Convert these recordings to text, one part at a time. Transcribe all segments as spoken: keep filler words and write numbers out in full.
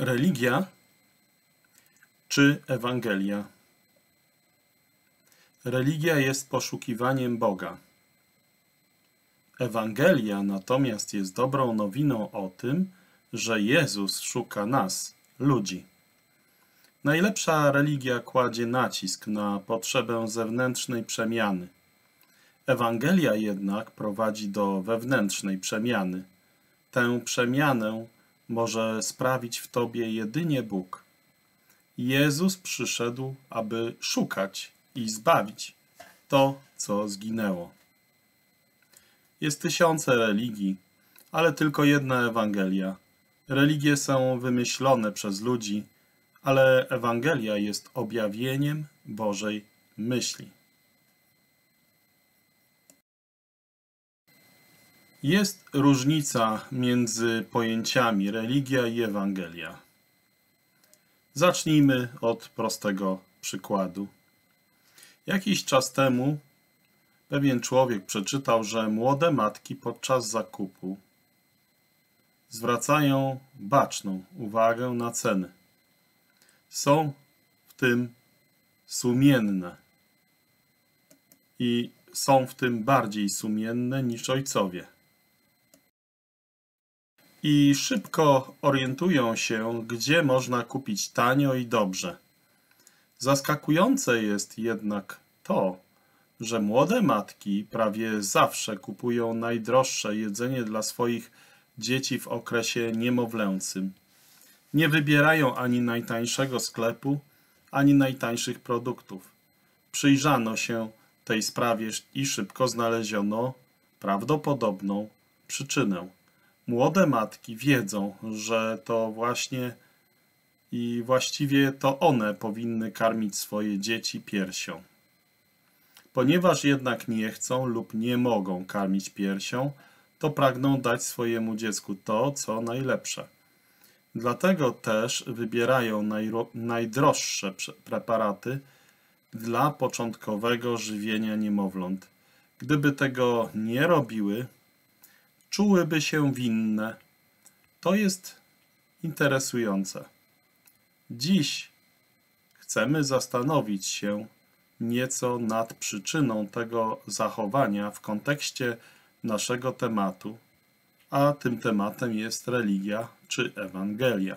Religia czy Ewangelia? Religia jest poszukiwaniem Boga. Ewangelia natomiast jest dobrą nowiną o tym, że Jezus szuka nas, ludzi. Najlepsza religia kładzie nacisk na potrzebę zewnętrznej przemiany. Ewangelia jednak prowadzi do wewnętrznej przemiany. Tę przemianę może sprawić w tobie jedynie Bóg. Jezus przyszedł, aby szukać i zbawić to, co zginęło. Jest tysiące religii, ale tylko jedna Ewangelia. Religie są wymyślone przez ludzi, ale Ewangelia jest objawieniem Bożej myśli. Jest różnica między pojęciami religia i Ewangelia. Zacznijmy od prostego przykładu. Jakiś czas temu pewien człowiek przeczytał, że młode matki podczas zakupu zwracają baczną uwagę na ceny. Są w tym sumienne i są w tym bardziej sumienne niż ojcowie. I szybko orientują się, gdzie można kupić tanio i dobrze. Zaskakujące jest jednak to, że młode matki prawie zawsze kupują najdroższe jedzenie dla swoich dzieci w okresie niemowlęcym. Nie wybierają ani najtańszego sklepu, ani najtańszych produktów. Przyjrzano się tej sprawie i szybko znaleziono prawdopodobną przyczynę. Młode matki wiedzą, że to właśnie i właściwie to one powinny karmić swoje dzieci piersią. Ponieważ jednak nie chcą lub nie mogą karmić piersią, to pragną dać swojemu dziecku to, co najlepsze. Dlatego też wybierają najdroższe preparaty dla początkowego żywienia niemowląt. Gdyby tego nie robiły, czułyby się winne. To jest interesujące. Dziś chcemy zastanowić się nieco nad przyczyną tego zachowania w kontekście naszego tematu, a tym tematem jest religia czy Ewangelia.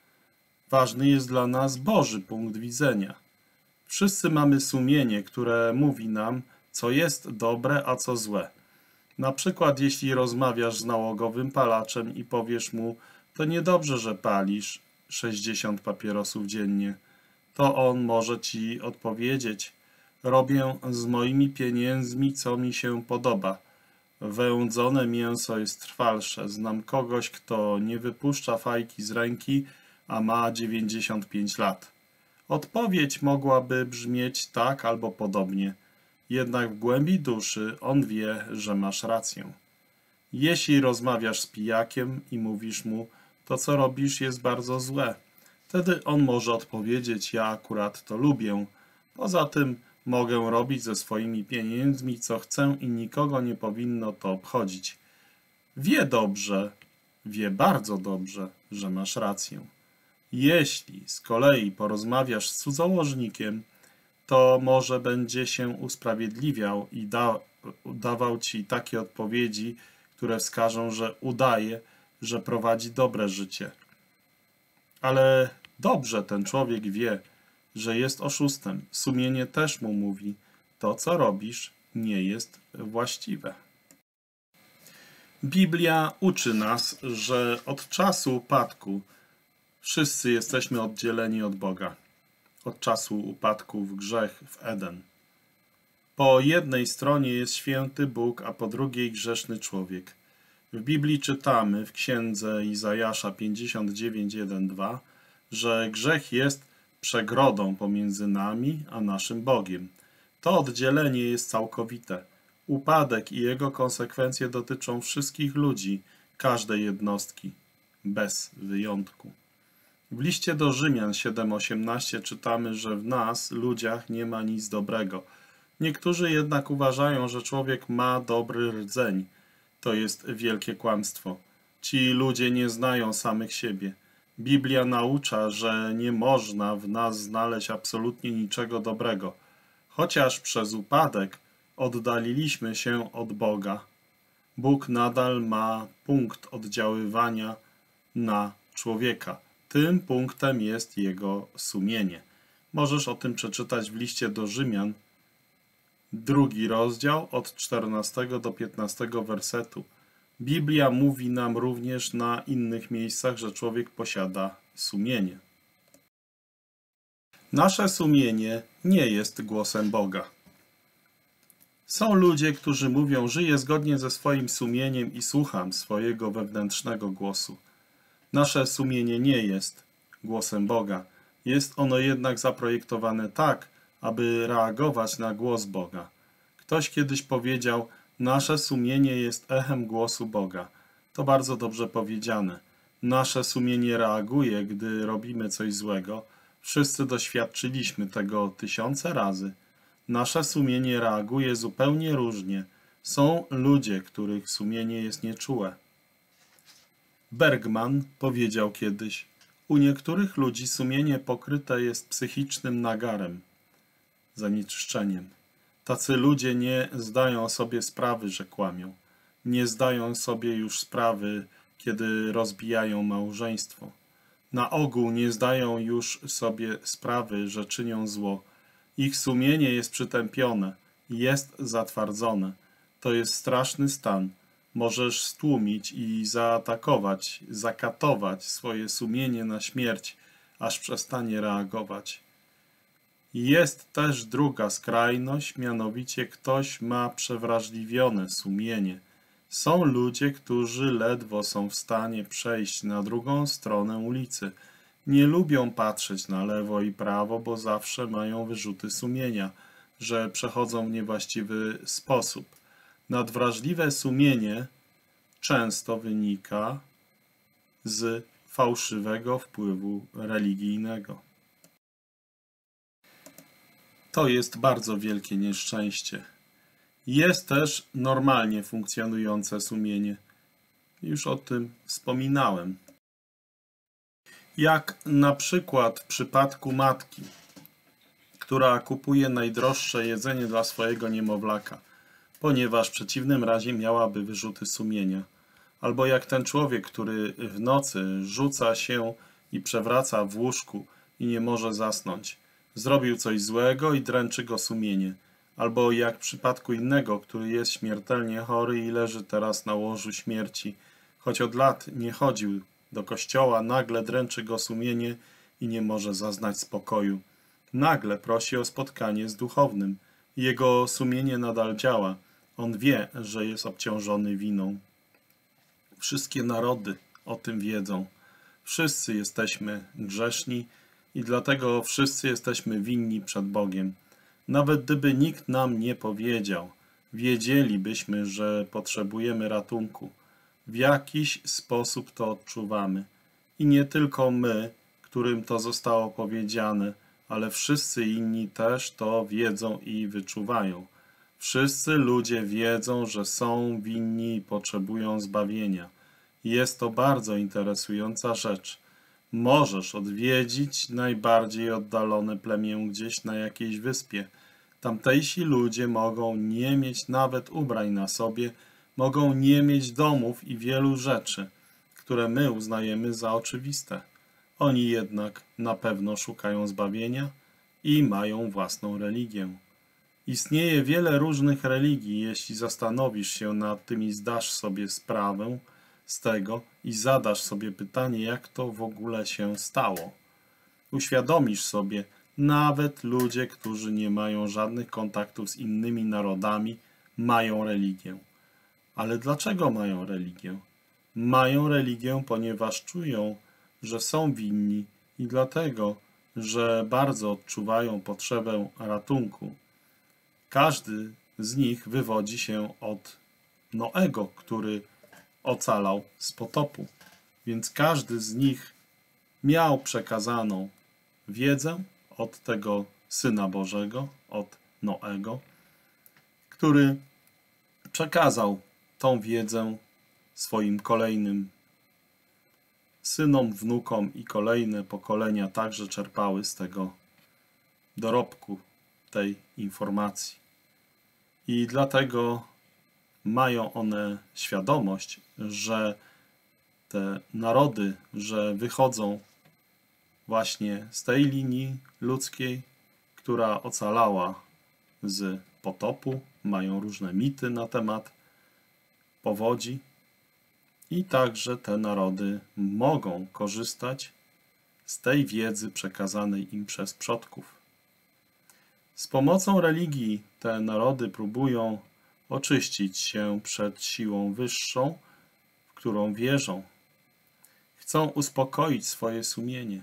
Ważny jest dla nas Boży punkt widzenia. Wszyscy mamy sumienie, które mówi nam, co jest dobre, a co złe. Na przykład, jeśli rozmawiasz z nałogowym palaczem i powiesz mu, to niedobrze, że palisz sześćdziesiąt papierosów dziennie, to on może ci odpowiedzieć, robię z moimi pieniędzmi, co mi się podoba. Wędzone mięso jest trwalsze. Znam kogoś, kto nie wypuszcza fajki z ręki, a ma dziewięćdziesiąt pięć lat. Odpowiedź mogłaby brzmieć tak albo podobnie. Jednak w głębi duszy on wie, że masz rację. Jeśli rozmawiasz z pijakiem i mówisz mu, to co robisz jest bardzo złe, wtedy on może odpowiedzieć, ja akurat to lubię. Poza tym mogę robić ze swoimi pieniędzmi, co chcę i nikogo nie powinno to obchodzić. Wie dobrze, wie bardzo dobrze, że masz rację. Jeśli z kolei porozmawiasz z cudzołożnikiem, to może będzie się usprawiedliwiał i da, dawał ci takie odpowiedzi, które wskażą, że udaje, że prowadzi dobre życie. Ale dobrze ten człowiek wie, że jest oszustem. Sumienie też mu mówi, to co robisz nie jest właściwe. Biblia uczy nas, że od czasu upadku wszyscy jesteśmy oddzieleni od Boga. Od czasu upadku w grzech w Eden. Po jednej stronie jest święty Bóg, a po drugiej grzeszny człowiek. W Biblii czytamy w księdze Izajasza pięćdziesiąt dziewięć, jeden, dwa, że grzech jest przegrodą pomiędzy nami a naszym Bogiem. To oddzielenie jest całkowite. Upadek i jego konsekwencje dotyczą wszystkich ludzi, każdej jednostki, bez wyjątku. W liście do Rzymian siedem, osiemnaście czytamy, że w nas, ludziach, nie ma nic dobrego. Niektórzy jednak uważają, że człowiek ma dobry rdzeń. To jest wielkie kłamstwo. Ci ludzie nie znają samych siebie. Biblia naucza, że nie można w nas znaleźć absolutnie niczego dobrego, chociaż przez upadek oddaliliśmy się od Boga. Bóg nadal ma punkt oddziaływania na człowieka. Tym punktem jest jego sumienie. Możesz o tym przeczytać w liście do Rzymian, drugi rozdział od czternastego do piętnastego wersetu. Biblia mówi nam również na innych miejscach, że człowiek posiada sumienie. Nasze sumienie nie jest głosem Boga. Są ludzie, którzy mówią, żyję zgodnie ze swoim sumieniem i słucham swojego wewnętrznego głosu. Nasze sumienie nie jest głosem Boga. Jest ono jednak zaprojektowane tak, aby reagować na głos Boga. Ktoś kiedyś powiedział, nasze sumienie jest echem głosu Boga. To bardzo dobrze powiedziane. Nasze sumienie reaguje, gdy robimy coś złego. Wszyscy doświadczyliśmy tego tysiące razy. Nasze sumienie reaguje zupełnie różnie. Są ludzie, których sumienie jest nieczułe. Bergman powiedział kiedyś, u niektórych ludzi sumienie pokryte jest psychicznym nagarem, zanieczyszczeniem. Tacy ludzie nie zdają sobie sprawy, że kłamią. Nie zdają sobie już sprawy, kiedy rozbijają małżeństwo. Na ogół nie zdają już sobie sprawy, że czynią zło. Ich sumienie jest przytępione, jest zatwardzone. To jest straszny stan. Możesz stłumić i zaatakować, zakatować swoje sumienie na śmierć, aż przestanie reagować. Jest też druga skrajność, mianowicie ktoś ma przewrażliwione sumienie. Są ludzie, którzy ledwo są w stanie przejść na drugą stronę ulicy. Nie lubią patrzeć na lewo i prawo, bo zawsze mają wyrzuty sumienia, że przechodzą w niewłaściwy sposób. Nadwrażliwe sumienie często wynika z fałszywego wpływu religijnego. To jest bardzo wielkie nieszczęście. Jest też normalnie funkcjonujące sumienie. Już o tym wspominałem. Jak na przykład w przypadku matki, która kupuje najdroższe jedzenie dla swojego niemowlaka, ponieważ w przeciwnym razie miałaby wyrzuty sumienia. Albo jak ten człowiek, który w nocy rzuca się i przewraca w łóżku i nie może zasnąć. Zrobił coś złego i dręczy go sumienie. Albo jak w przypadku innego, który jest śmiertelnie chory i leży teraz na łożu śmierci, choć od lat nie chodził do kościoła, nagle dręczy go sumienie i nie może zaznać spokoju. Nagle prosi o spotkanie z duchownym. Jego sumienie nadal działa. On wie, że jest obciążony winą. Wszystkie narody o tym wiedzą. Wszyscy jesteśmy grzeszni i dlatego wszyscy jesteśmy winni przed Bogiem. Nawet gdyby nikt nam nie powiedział, wiedzielibyśmy, że potrzebujemy ratunku. W jakiś sposób to odczuwamy. I nie tylko my, którym to zostało powiedziane, ale wszyscy inni też to wiedzą i wyczuwają. Wszyscy ludzie wiedzą, że są winni i potrzebują zbawienia. Jest to bardzo interesująca rzecz. Możesz odwiedzić najbardziej oddalone plemię gdzieś na jakiejś wyspie. Tamtejsi ludzie mogą nie mieć nawet ubrań na sobie, mogą nie mieć domów i wielu rzeczy, które my uznajemy za oczywiste. Oni jednak na pewno szukają zbawienia i mają własną religię. Istnieje wiele różnych religii. Jeśli zastanowisz się nad tym i zdasz sobie sprawę z tego i zadasz sobie pytanie, jak to w ogóle się stało, uświadomisz sobie, nawet ludzie, którzy nie mają żadnych kontaktów z innymi narodami, mają religię. Ale dlaczego mają religię? Mają religię, ponieważ czują, że są winni i dlatego, że bardzo odczuwają potrzebę ratunku. Każdy z nich wywodzi się od Noego, który ocalał z potopu. Więc każdy z nich miał przekazaną wiedzę od tego Syna Bożego, od Noego, który przekazał tą wiedzę swoim kolejnym synom, wnukom i kolejne pokolenia także czerpały z tego dorobku tej informacji. I dlatego mają one świadomość, że te narody, że wychodzą właśnie z tej linii ludzkiej, która ocalała z potopu, mają różne mity na temat powodzi i także te narody mogą korzystać z tej wiedzy przekazanej im przez przodków. Z pomocą religii te narody próbują oczyścić się przed siłą wyższą, w którą wierzą. Chcą uspokoić swoje sumienie.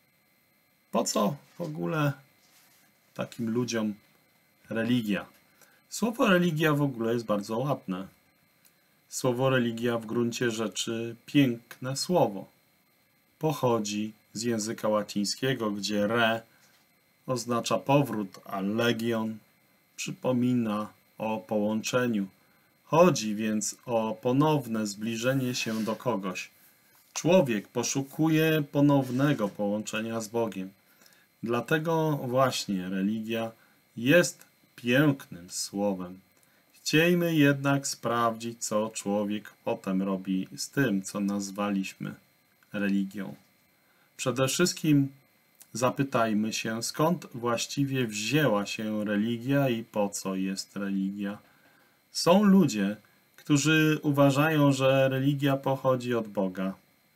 Po co w ogóle takim ludziom religia? Słowo religia w ogóle jest bardzo ładne. Słowo religia w gruncie rzeczy piękne słowo. Pochodzi z języka łacińskiego, gdzie re oznacza powrót, a legion przypomina o połączeniu. Chodzi więc o ponowne zbliżenie się do kogoś. Człowiek poszukuje ponownego połączenia z Bogiem. Dlatego właśnie religia jest pięknym słowem. Chciejmy jednak sprawdzić, co człowiek potem robi z tym, co nazwaliśmy religią. Przede wszystkim zapytajmy się, skąd właściwie wzięła się religia i po co jest religia. Są ludzie, którzy uważają, że religia pochodzi od Boga.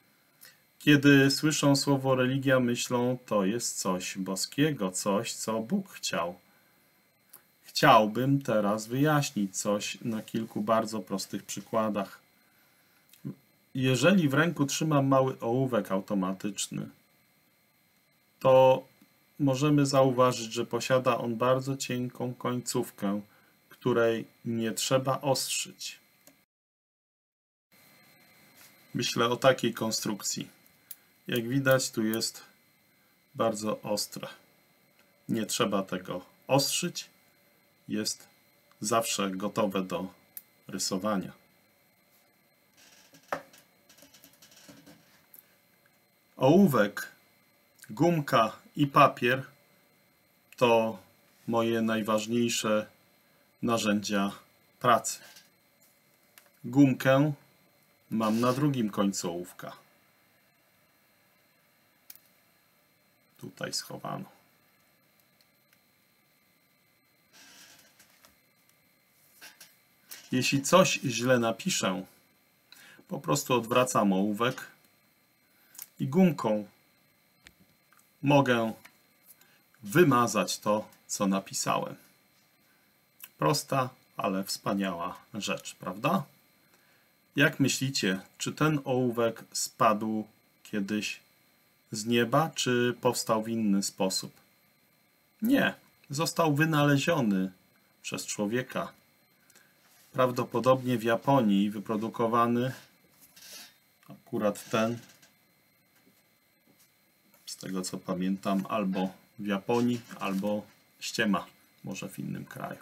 Kiedy słyszą słowo religia, myślą, to jest coś boskiego, coś, co Bóg chciał. Chciałbym teraz wyjaśnić coś na kilku bardzo prostych przykładach. Jeżeli w ręku trzymam mały ołówek automatyczny, to możemy zauważyć, że posiada on bardzo cienką końcówkę, której nie trzeba ostrzyć. Myślę o takiej konstrukcji. Jak widać, tu jest bardzo ostre. Nie trzeba tego ostrzyć. Jest zawsze gotowe do rysowania. Ołówek, gumka i papier to moje najważniejsze narzędzia pracy. Gumkę mam na drugim końcu ołówka. Tutaj schowano. Jeśli coś źle napiszę, po prostu odwracam ołówek i gumką mogę wymazać to, co napisałem. Prosta, ale wspaniała rzecz, prawda? Jak myślicie, czy ten ołówek spadł kiedyś z nieba, czy powstał w inny sposób? Nie, został wynaleziony przez człowieka. Prawdopodobnie w Japonii wyprodukowany akurat ten, z tego co pamiętam, albo w Japonii, albo ściema, może w innym kraju.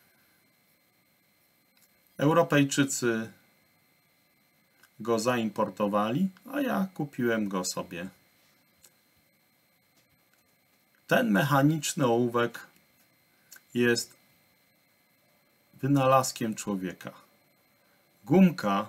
Europejczycy go zaimportowali, a ja kupiłem go sobie. Ten mechaniczny ołówek jest wynalazkiem człowieka. Gumka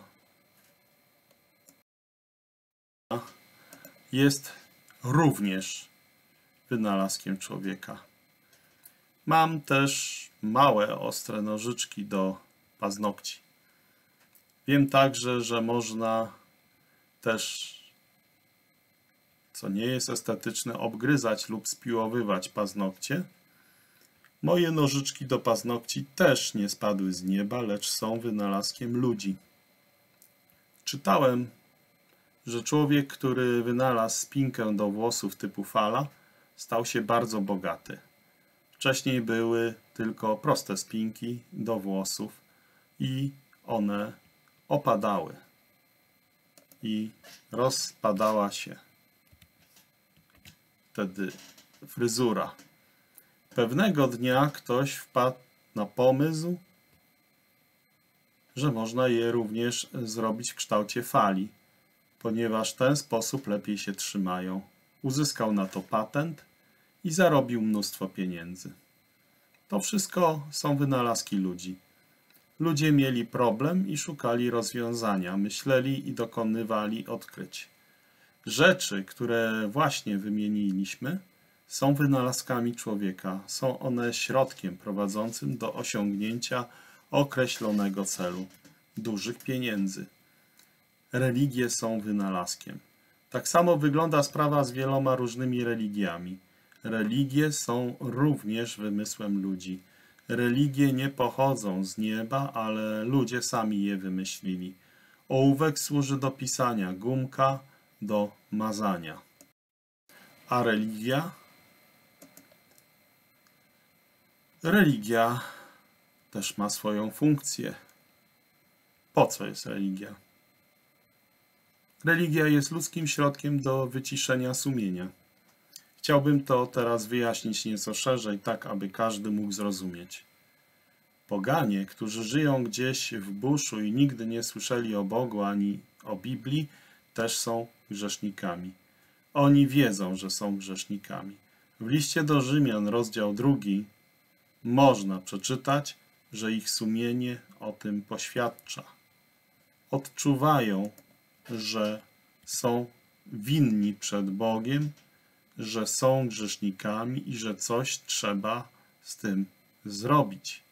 jest również wynalazkiem człowieka. Mam też małe, ostre nożyczki do paznokci. Wiem także, że można też, co nie jest estetyczne, obgryzać lub spiłowywać paznokcie. Moje nożyczki do paznokci też nie spadły z nieba, lecz są wynalazkiem ludzi. Czytałem, że człowiek, który wynalazł spinkę do włosów typu fala, stał się bardzo bogaty. Wcześniej były tylko proste spinki do włosów i one opadały i rozpadała się wtedy fryzura. Pewnego dnia ktoś wpadł na pomysł, że można je również zrobić w kształcie fali. ponieważ w ten sposób lepiej się trzymają. Uzyskał na to patent i zarobił mnóstwo pieniędzy. To wszystko są wynalazki ludzi. Ludzie mieli problem i szukali rozwiązania, myśleli i dokonywali odkryć. Rzeczy, które właśnie wymieniliśmy, są wynalazkami człowieka. Są one środkiem prowadzącym do osiągnięcia określonego celu, dużych pieniędzy. Religie są wynalazkiem. Tak samo wygląda sprawa z wieloma różnymi religiami. Religie są również wymysłem ludzi. Religie nie pochodzą z nieba, ale ludzie sami je wymyślili. Ołówek służy do pisania, gumka do mazania. A religia? Religia też ma swoją funkcję. Po co jest religia? Religia jest ludzkim środkiem do wyciszenia sumienia. Chciałbym to teraz wyjaśnić nieco szerzej, tak aby każdy mógł zrozumieć. Poganie, którzy żyją gdzieś w buszu i nigdy nie słyszeli o Bogu ani o Biblii, też są grzesznikami. Oni wiedzą, że są grzesznikami. W liście do Rzymian, rozdział drugi, można przeczytać, że ich sumienie o tym poświadcza. Odczuwają, że są winni przed Bogiem, że są grzesznikami i że coś trzeba z tym zrobić.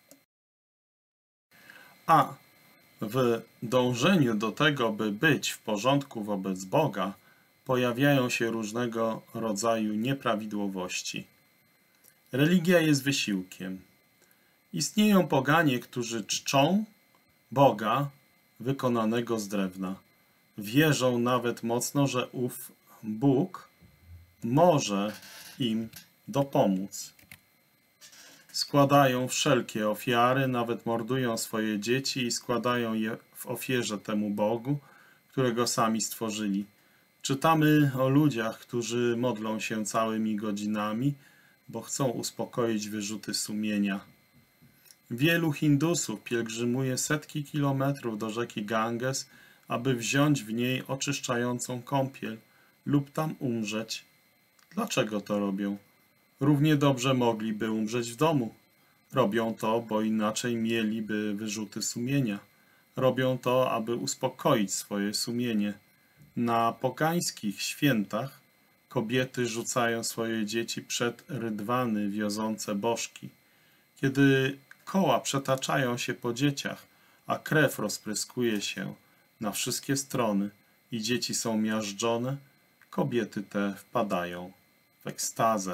A w dążeniu do tego, by być w porządku wobec Boga, pojawiają się różnego rodzaju nieprawidłowości. Religia jest wysiłkiem. Istnieją poganie, którzy czczą Boga wykonanego z drewna. Wierzą nawet mocno, że ów Bóg może im dopomóc. Składają wszelkie ofiary, nawet mordują swoje dzieci i składają je w ofierze temu Bogu, którego sami stworzyli. Czytamy o ludziach, którzy modlą się całymi godzinami, bo chcą uspokoić wyrzuty sumienia. Wielu Hindusów pielgrzymuje setki kilometrów do rzeki Ganges, aby wziąć w niej oczyszczającą kąpiel lub tam umrzeć. Dlaczego to robią? Równie dobrze mogliby umrzeć w domu. Robią to, bo inaczej mieliby wyrzuty sumienia. Robią to, aby uspokoić swoje sumienie. Na pogańskich świętach kobiety rzucają swoje dzieci przed rydwany wiozące bożki. Kiedy koła przetaczają się po dzieciach, a krew rozpryskuje się na wszystkie strony i dzieci są miażdżone, kobiety te wpadają w ekstazę.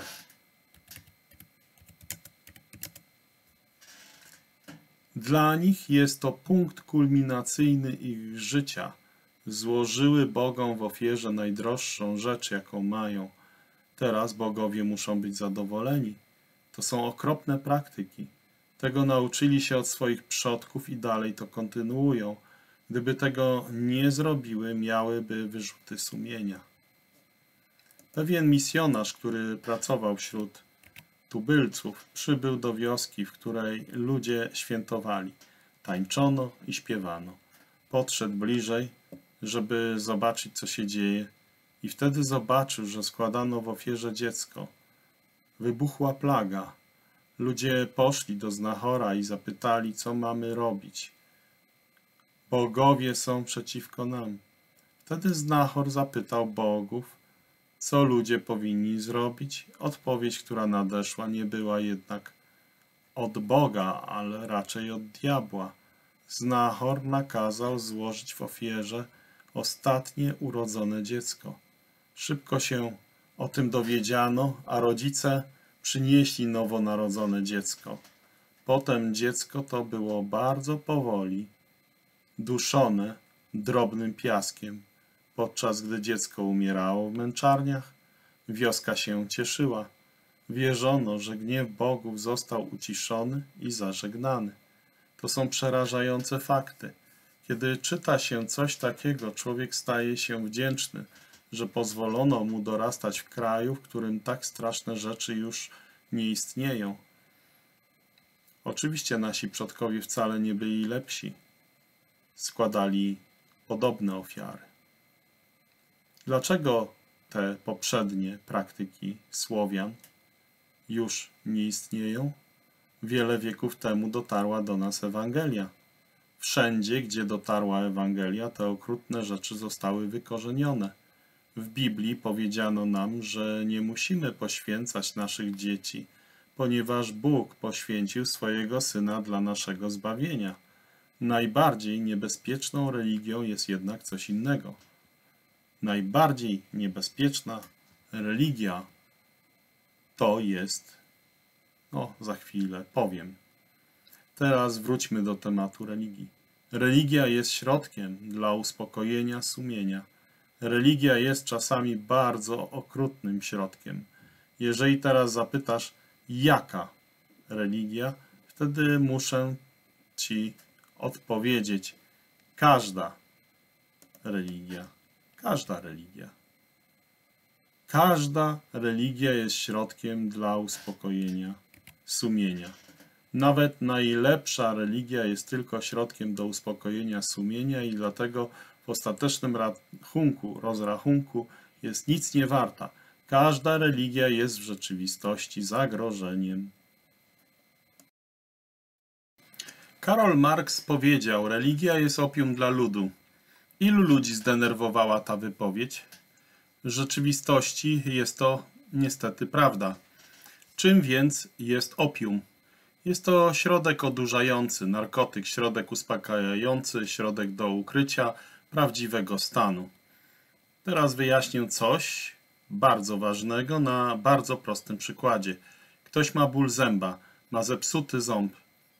Dla nich jest to punkt kulminacyjny ich życia. Złożyły bogom w ofierze najdroższą rzecz, jaką mają. Teraz bogowie muszą być zadowoleni. To są okropne praktyki. Tego nauczyli się od swoich przodków i dalej to kontynuują. Gdyby tego nie zrobiły, miałyby wyrzuty sumienia. Pewien misjonarz, który pracował wśród tubylców, przybył do wioski, w której ludzie świętowali. Tańczono i śpiewano. Podszedł bliżej, żeby zobaczyć, co się dzieje, i wtedy zobaczył, że składano w ofierze dziecko. Wybuchła plaga. Ludzie poszli do znachora i zapytali, co mamy robić. Bogowie są przeciwko nam. Wtedy znachor zapytał bogów, co ludzie powinni zrobić. Odpowiedź, która nadeszła, nie była jednak od Boga, ale raczej od diabła. Znachor nakazał złożyć w ofierze ostatnie urodzone dziecko. Szybko się o tym dowiedziano, a rodzice przynieśli nowonarodzone dziecko. Potem dziecko to było bardzo powoli duszone drobnym piaskiem. Podczas gdy dziecko umierało w męczarniach, wioska się cieszyła. Wierzono, że gniew bogów został uciszony i zażegnany. To są przerażające fakty. Kiedy czyta się coś takiego, człowiek staje się wdzięczny, że pozwolono mu dorastać w kraju, w którym tak straszne rzeczy już nie istnieją. Oczywiście nasi przodkowie wcale nie byli lepsi. Składali podobne ofiary. Dlaczego te poprzednie praktyki Słowian już nie istnieją? Wiele wieków temu dotarła do nas Ewangelia. Wszędzie, gdzie dotarła Ewangelia, te okrutne rzeczy zostały wykorzenione. W Biblii powiedziano nam, że nie musimy poświęcać naszych dzieci, ponieważ Bóg poświęcił swojego Syna dla naszego zbawienia. Najbardziej niebezpieczną religią jest jednak coś innego. Najbardziej niebezpieczna religia to jest... No, za chwilę powiem. Teraz wróćmy do tematu religii. Religia jest środkiem dla uspokojenia sumienia. Religia jest czasami bardzo okrutnym środkiem. Jeżeli teraz zapytasz, jaka religia, wtedy muszę ci odpowiedzieć. Każda religia. Każda religia. Każda religia jest środkiem dla uspokojenia sumienia. Nawet najlepsza religia jest tylko środkiem do uspokojenia sumienia i dlatego w ostatecznym rachunku, rozrachunku jest nic nie warta. Każda religia jest w rzeczywistości zagrożeniem. Karol Marx powiedział, religia jest opium dla ludu. Ilu ludzi zdenerwowała ta wypowiedź? W rzeczywistości jest to niestety prawda. Czym więc jest opium? Jest to środek odurzający, narkotyk, środek uspokajający, środek do ukrycia prawdziwego stanu. Teraz wyjaśnię coś bardzo ważnego na bardzo prostym przykładzie. Ktoś ma ból zęba, ma zepsuty ząb.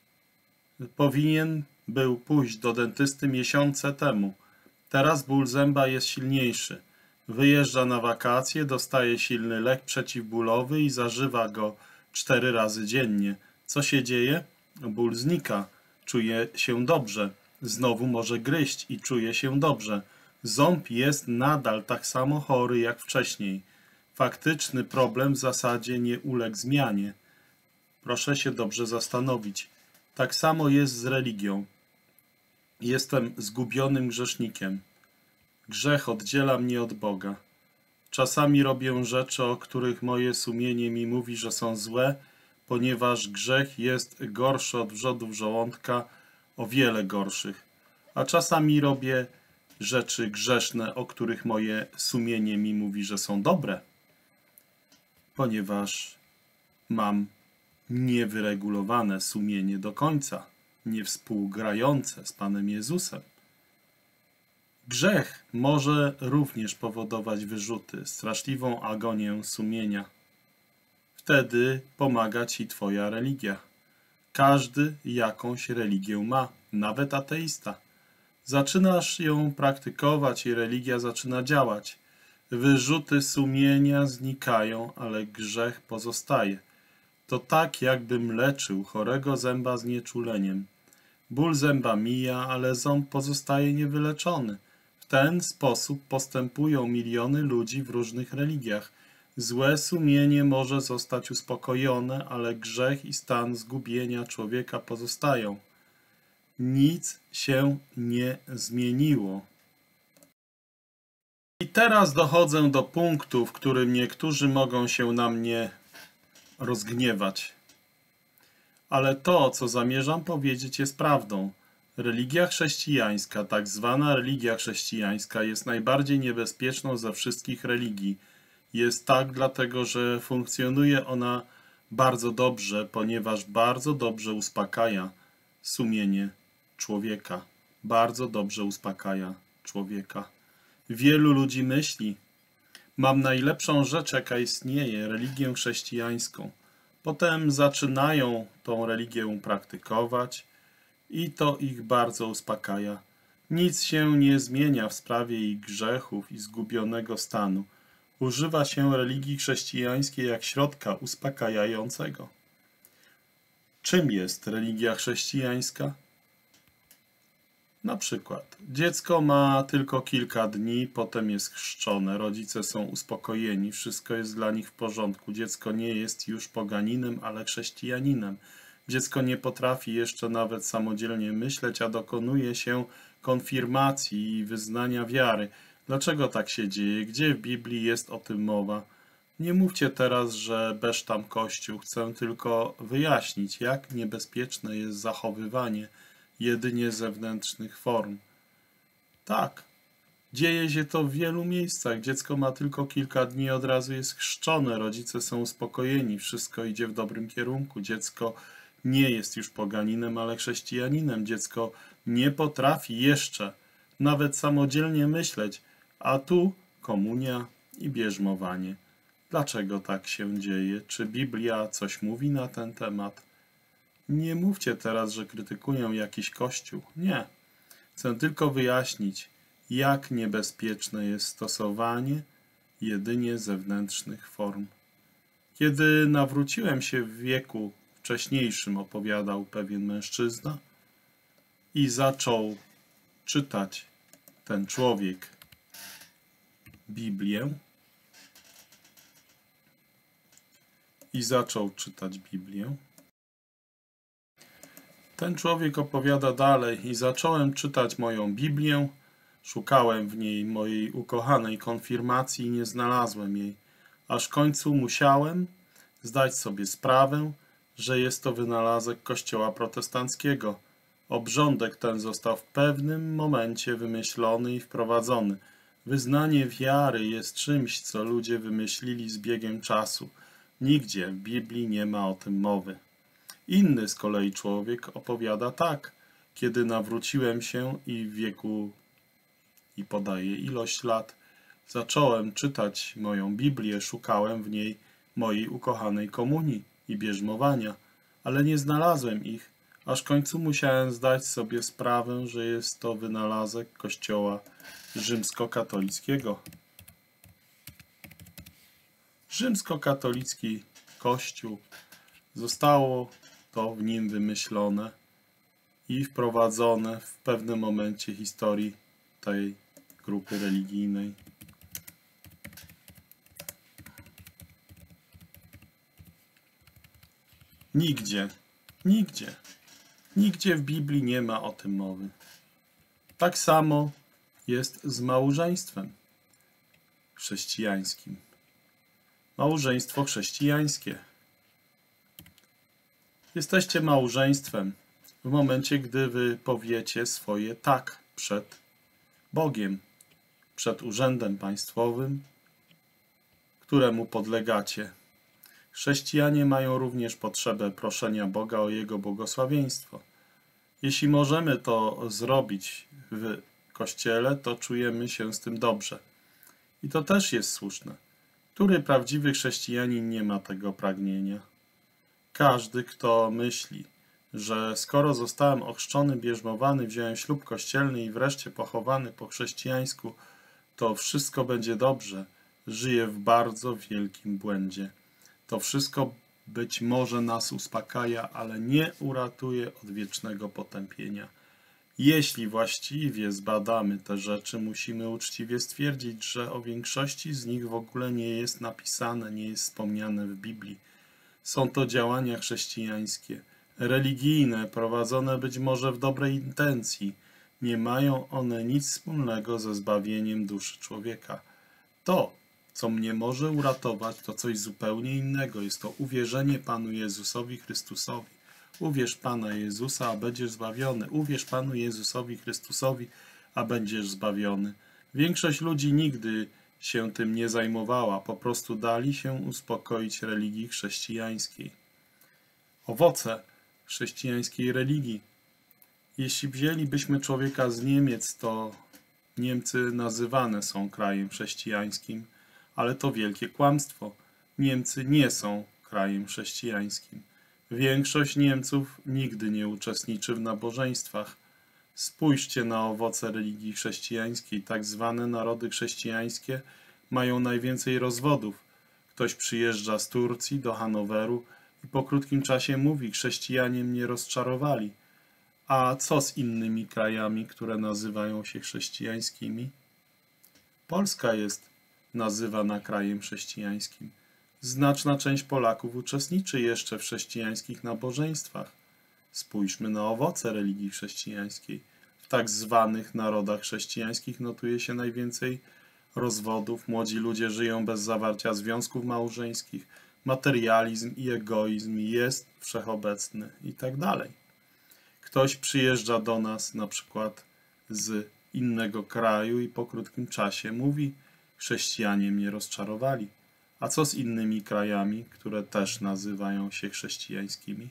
Powinien był pójść do dentysty miesiące temu. Teraz ból zęba jest silniejszy. Wyjeżdża na wakacje, dostaje silny lek przeciwbólowy i zażywa go cztery razy dziennie. Co się dzieje? Ból znika. Czuje się dobrze. Znowu może gryźć i czuje się dobrze. Ząb jest nadal tak samo chory jak wcześniej. Faktyczny problem w zasadzie nie uległ zmianie. Proszę się dobrze zastanowić. Tak samo jest z religią. Jestem zgubionym grzesznikiem. Grzech oddziela mnie od Boga. Czasami robię rzeczy, o których moje sumienie mi mówi, że są złe, ponieważ grzech jest gorszy od wrzodów żołądka, o wiele gorszych. A czasami robię rzeczy grzeszne, o których moje sumienie mi mówi, że są dobre, ponieważ mam niewyregulowane sumienie do końca, niewspółgrające z Panem Jezusem. Grzech może również powodować wyrzuty, straszliwą agonię sumienia. Wtedy pomaga ci twoja religia. Każdy jakąś religię ma, nawet ateista. Zaczynasz ją praktykować i religia zaczyna działać. Wyrzuty sumienia znikają, ale grzech pozostaje. To tak, jakbym leczył chorego zęba znieczuleniem. Ból zęba mija, ale ząb pozostaje niewyleczony. W ten sposób postępują miliony ludzi w różnych religiach. Złe sumienie może zostać uspokojone, ale grzech i stan zgubienia człowieka pozostają. Nic się nie zmieniło. I teraz dochodzę do punktu, w którym niektórzy mogą się na mnie rozgniewać. Ale to, co zamierzam powiedzieć, jest prawdą. Religia chrześcijańska, tak zwana religia chrześcijańska, jest najbardziej niebezpieczną ze wszystkich religii. Jest tak dlatego, że funkcjonuje ona bardzo dobrze, ponieważ bardzo dobrze uspokaja sumienie człowieka. Bardzo dobrze uspokaja człowieka. Wielu ludzi myśli, mam najlepszą rzecz, jaka istnieje, religię chrześcijańską. Potem zaczynają tą religię praktykować i to ich bardzo uspokaja. Nic się nie zmienia w sprawie ich grzechów i zgubionego stanu. Używa się religii chrześcijańskiej jak środka uspokajającego. Czym jest religia chrześcijańska? Na przykład, dziecko ma tylko kilka dni, potem jest chrzczone, rodzice są uspokojeni, wszystko jest dla nich w porządku. Dziecko nie jest już poganinem, ale chrześcijaninem. Dziecko nie potrafi jeszcze nawet samodzielnie myśleć, a dokonuje się konfirmacji i wyznania wiary. Dlaczego tak się dzieje? Gdzie w Biblii jest o tym mowa? Nie mówcie teraz, że bez tam Kościół. Chcę tylko wyjaśnić, jak niebezpieczne jest zachowywanie jedynie zewnętrznych form. Tak, dzieje się to w wielu miejscach. Dziecko ma tylko kilka dni i od razu jest chrzczone. Rodzice są uspokojeni. Wszystko idzie w dobrym kierunku. Dziecko nie jest już poganinem, ale chrześcijaninem. Dziecko nie potrafi jeszcze nawet samodzielnie myśleć, a tu komunia i bierzmowanie. Dlaczego tak się dzieje? Czy Biblia coś mówi na ten temat? Nie mówcie teraz, że krytykuję jakiś kościół. Nie. Chcę tylko wyjaśnić, jak niebezpieczne jest stosowanie jedynie zewnętrznych form. Kiedy nawróciłem się w wieku wcześniejszym, opowiadał pewien mężczyzna, i zaczął czytać ten człowiek Biblię, i zaczął czytać Biblię. Ten człowiek opowiada dalej: i zacząłem czytać moją Biblię, szukałem w niej mojej ukochanej konfirmacji i nie znalazłem jej, aż w końcu musiałem zdać sobie sprawę, że jest to wynalazek Kościoła protestanckiego. Obrządek ten został w pewnym momencie wymyślony i wprowadzony. Wyznanie wiary jest czymś, co ludzie wymyślili z biegiem czasu. Nigdzie w Biblii nie ma o tym mowy. Inny z kolei człowiek opowiada tak: kiedy nawróciłem się i w wieku, i podaje ilość lat, zacząłem czytać moją Biblię, szukałem w niej mojej ukochanej komunii i bierzmowania, ale nie znalazłem ich, aż w końcu musiałem zdać sobie sprawę, że jest to wynalazek Kościoła rzymskokatolickiego. Rzymskokatolicki Kościół, zostało to w nim wymyślone i wprowadzone w pewnym momencie historii tej grupy religijnej. Nigdzie, nigdzie, nigdzie w Biblii nie ma o tym mowy. Tak samo jest z małżeństwem chrześcijańskim. Małżeństwo chrześcijańskie. Jesteście małżeństwem w momencie, gdy wy powiecie swoje tak przed Bogiem, przed urzędem państwowym, któremu podlegacie. Chrześcijanie mają również potrzebę proszenia Boga o Jego błogosławieństwo. Jeśli możemy to zrobić w Kościele, to czujemy się z tym dobrze. I to też jest słuszne. Który prawdziwy chrześcijanin nie ma tego pragnienia? Każdy, kto myśli, że skoro zostałem ochrzczony, bierzmowany, wziąłem ślub kościelny i wreszcie pochowany po chrześcijańsku, to wszystko będzie dobrze, żyje w bardzo wielkim błędzie. To wszystko być może nas uspokaja, ale nie uratuje od wiecznego potępienia. Jeśli właściwie zbadamy te rzeczy, musimy uczciwie stwierdzić, że o większości z nich w ogóle nie jest napisane, nie jest wspomniane w Biblii. Są to działania chrześcijańskie, religijne, prowadzone być może w dobrej intencji. Nie mają one nic wspólnego ze zbawieniem duszy człowieka. To, co mnie może uratować, to coś zupełnie innego. Jest to uwierzenie Panu Jezusowi Chrystusowi. Uwierz Pana Jezusa, a będziesz zbawiony. Uwierz Panu Jezusowi Chrystusowi, a będziesz zbawiony. Większość ludzi nigdy się tym nie zajmowała. Po prostu dali się uspokoić religii chrześcijańskiej. Owoce chrześcijańskiej religii. Jeśli wzięlibyśmy człowieka z Niemiec, to Niemcy nazywane są krajem chrześcijańskim, ale to wielkie kłamstwo. Niemcy nie są krajem chrześcijańskim. Większość Niemców nigdy nie uczestniczy w nabożeństwach. Spójrzcie na owoce religii chrześcijańskiej. Tak zwane narody chrześcijańskie mają najwięcej rozwodów. Ktoś przyjeżdża z Turcji do Hanoweru i po krótkim czasie mówi: chrześcijanie mnie rozczarowali. A co z innymi krajami, które nazywają się chrześcijańskimi? Polska jest nazywana krajem chrześcijańskim. Znaczna część Polaków uczestniczy jeszcze w chrześcijańskich nabożeństwach. Spójrzmy na owoce religii chrześcijańskiej. W tak zwanych narodach chrześcijańskich notuje się najwięcej rozwodów, młodzi ludzie żyją bez zawarcia związków małżeńskich, materializm i egoizm jest wszechobecny i tak dalej. Ktoś przyjeżdża do nas na przykład z innego kraju i po krótkim czasie mówi: chrześcijanie mnie rozczarowali. A co z innymi krajami, które też nazywają się chrześcijańskimi?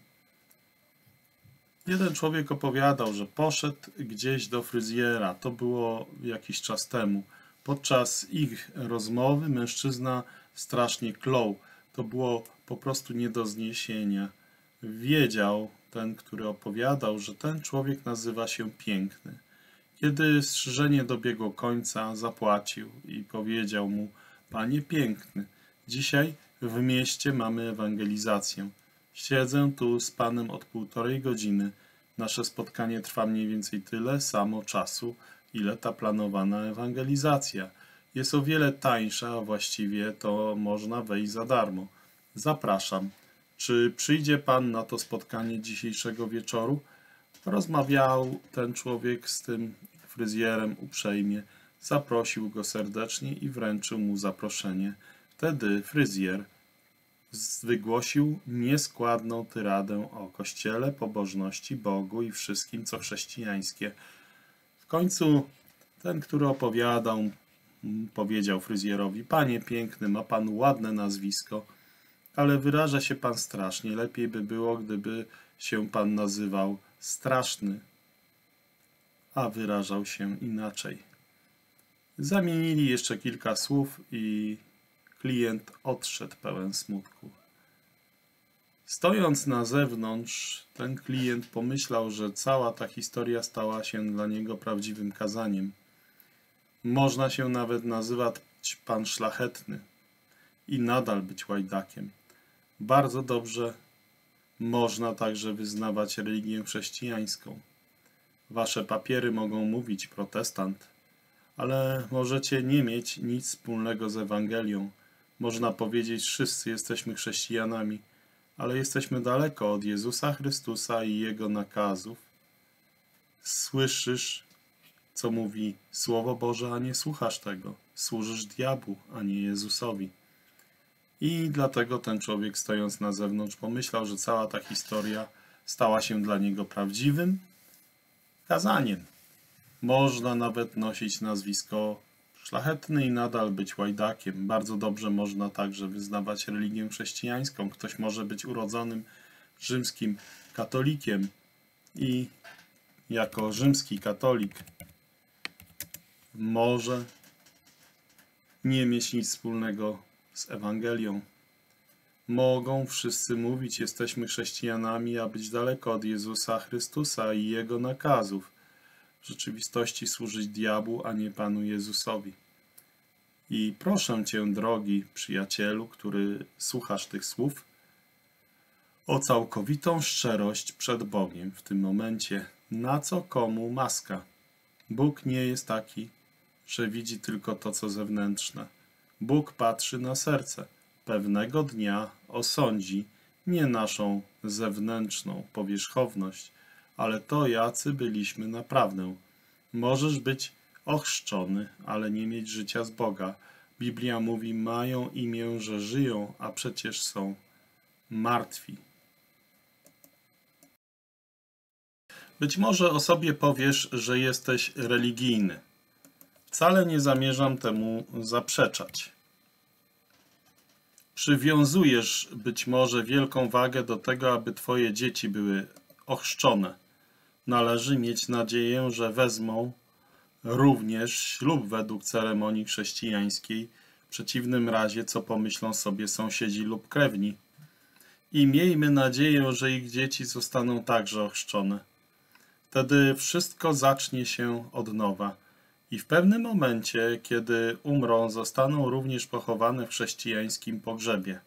Jeden człowiek opowiadał, że poszedł gdzieś do fryzjera, to było jakiś czas temu. Podczas ich rozmowy mężczyzna strasznie klął. To było po prostu nie do zniesienia. Wiedział ten, który opowiadał, że ten człowiek nazywa się Piękny. Kiedy strzyżenie dobiegło końca, zapłacił i powiedział mu: Panie Piękny, dzisiaj w mieście mamy ewangelizację. Siedzę tu z panem od półtorej godziny. Nasze spotkanie trwa mniej więcej tyle samo czasu, ile ta planowana ewangelizacja. Jest o wiele tańsza, a właściwie to można wejść za darmo. Zapraszam. Czy przyjdzie pan na to spotkanie dzisiejszego wieczoru? Rozmawiał ten człowiek z tym fryzjerem uprzejmie. Zaprosił go serdecznie i wręczył mu zaproszenie. Wtedy fryzjer wygłosił nieskładną tyradę o Kościele, pobożności, Bogu i wszystkim, co chrześcijańskie. W końcu ten, który opowiadał, powiedział fryzjerowi: Panie Piękny, ma pan ładne nazwisko, ale wyraża się pan strasznie. Lepiej by było, gdyby się pan nazywał Straszny, a wyrażał się inaczej. Zamienili jeszcze kilka słów i klient odszedł pełen smutku. Stojąc na zewnątrz, ten klient pomyślał, że cała ta historia stała się dla niego prawdziwym kazaniem. Można się nawet nazywać pan szlachetny i nadal być łajdakiem. Bardzo dobrze można także wyznawać religię chrześcijańską. Wasze papiery mogą mówić protestant, ale możecie nie mieć nic wspólnego z Ewangelią. Można powiedzieć, wszyscy jesteśmy chrześcijanami, ale jesteśmy daleko od Jezusa Chrystusa i Jego nakazów. Słyszysz, co mówi Słowo Boże, a nie słuchasz tego. Służysz diabłu, a nie Jezusowi. I dlatego ten człowiek, stojąc na zewnątrz, pomyślał, że cała ta historia stała się dla niego prawdziwym kazaniem. Można nawet nosić nazwisko szlachetny i nadal być łajdakiem. Bardzo dobrze można także wyznawać religię chrześcijańską. Ktoś może być urodzonym rzymskim katolikiem i jako rzymski katolik może nie mieć nic wspólnego z Ewangelią. Mogą wszyscy mówić: jesteśmy chrześcijanami, a być daleko od Jezusa Chrystusa i Jego nakazów. W rzeczywistości służyć diabłu, a nie Panu Jezusowi. I proszę Cię, drogi przyjacielu, który słuchasz tych słów, o całkowitą szczerość przed Bogiem w tym momencie. Na co komu maska? Bóg nie jest taki, że widzi tylko to, co zewnętrzne. Bóg patrzy na serce. Pewnego dnia osądzi nie naszą zewnętrzną powierzchowność, ale to, jacy byliśmy naprawdę. Możesz być ochrzczony, ale nie mieć życia z Boga. Biblia mówi: mają imię, że żyją, a przecież są martwi. Być może o sobie powiesz, że jesteś religijny. Wcale nie zamierzam temu zaprzeczać. Przywiązujesz być może wielką wagę do tego, aby twoje dzieci były ochrzczone. Należy mieć nadzieję, że wezmą również ślub według ceremonii chrześcijańskiej. W przeciwnym razie, co pomyślą sobie sąsiedzi lub krewni? I miejmy nadzieję, że ich dzieci zostaną także ochrzczone. Wtedy wszystko zacznie się od nowa. I w pewnym momencie, kiedy umrą, zostaną również pochowane w chrześcijańskim pogrzebie.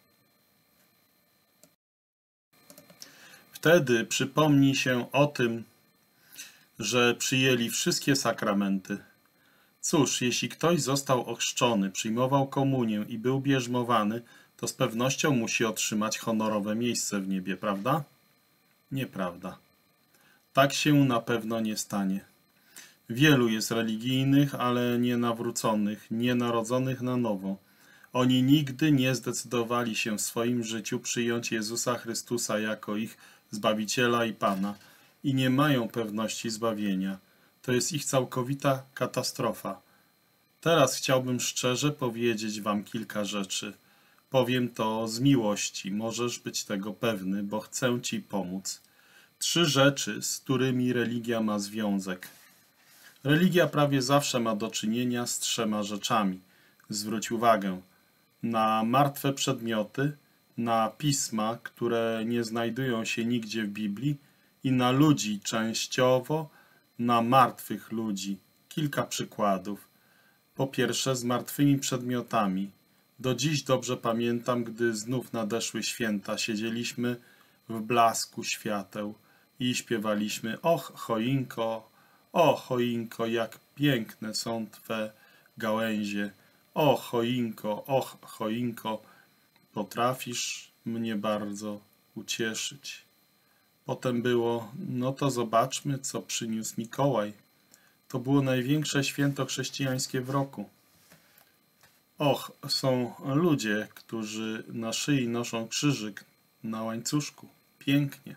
Wtedy przypomnij się o tym, że przyjęli wszystkie sakramenty. Cóż, jeśli ktoś został ochrzczony, przyjmował komunię i był bierzmowany, to z pewnością musi otrzymać honorowe miejsce w niebie, prawda? Nieprawda. Tak się na pewno nie stanie. Wielu jest religijnych, ale nienawróconych, nienarodzonych na nowo. Oni nigdy nie zdecydowali się w swoim życiu przyjąć Jezusa Chrystusa jako ich Zbawiciela i Pana i nie mają pewności zbawienia. To jest ich całkowita katastrofa. Teraz chciałbym szczerze powiedzieć wam kilka rzeczy. Powiem to z miłości, możesz być tego pewny, bo chcę ci pomóc. Trzy rzeczy, z którymi religia ma związek. Religia prawie zawsze ma do czynienia z trzema rzeczami. Zwróć uwagę na martwe przedmioty, na pisma, które nie znajdują się nigdzie w Biblii i na ludzi częściowo, na martwych ludzi. Kilka przykładów. Po pierwsze, z martwymi przedmiotami. Do dziś dobrze pamiętam, gdy znów nadeszły święta, siedzieliśmy w blasku świateł i śpiewaliśmy: och, choinko, o choinko, jak piękne są twe gałęzie. O choinko, och choinko, potrafisz mnie bardzo ucieszyć. Potem było: no to zobaczmy, co przyniósł Mikołaj. To było największe święto chrześcijańskie w roku. Och, są ludzie, którzy na szyi noszą krzyżyk na łańcuszku. Pięknie.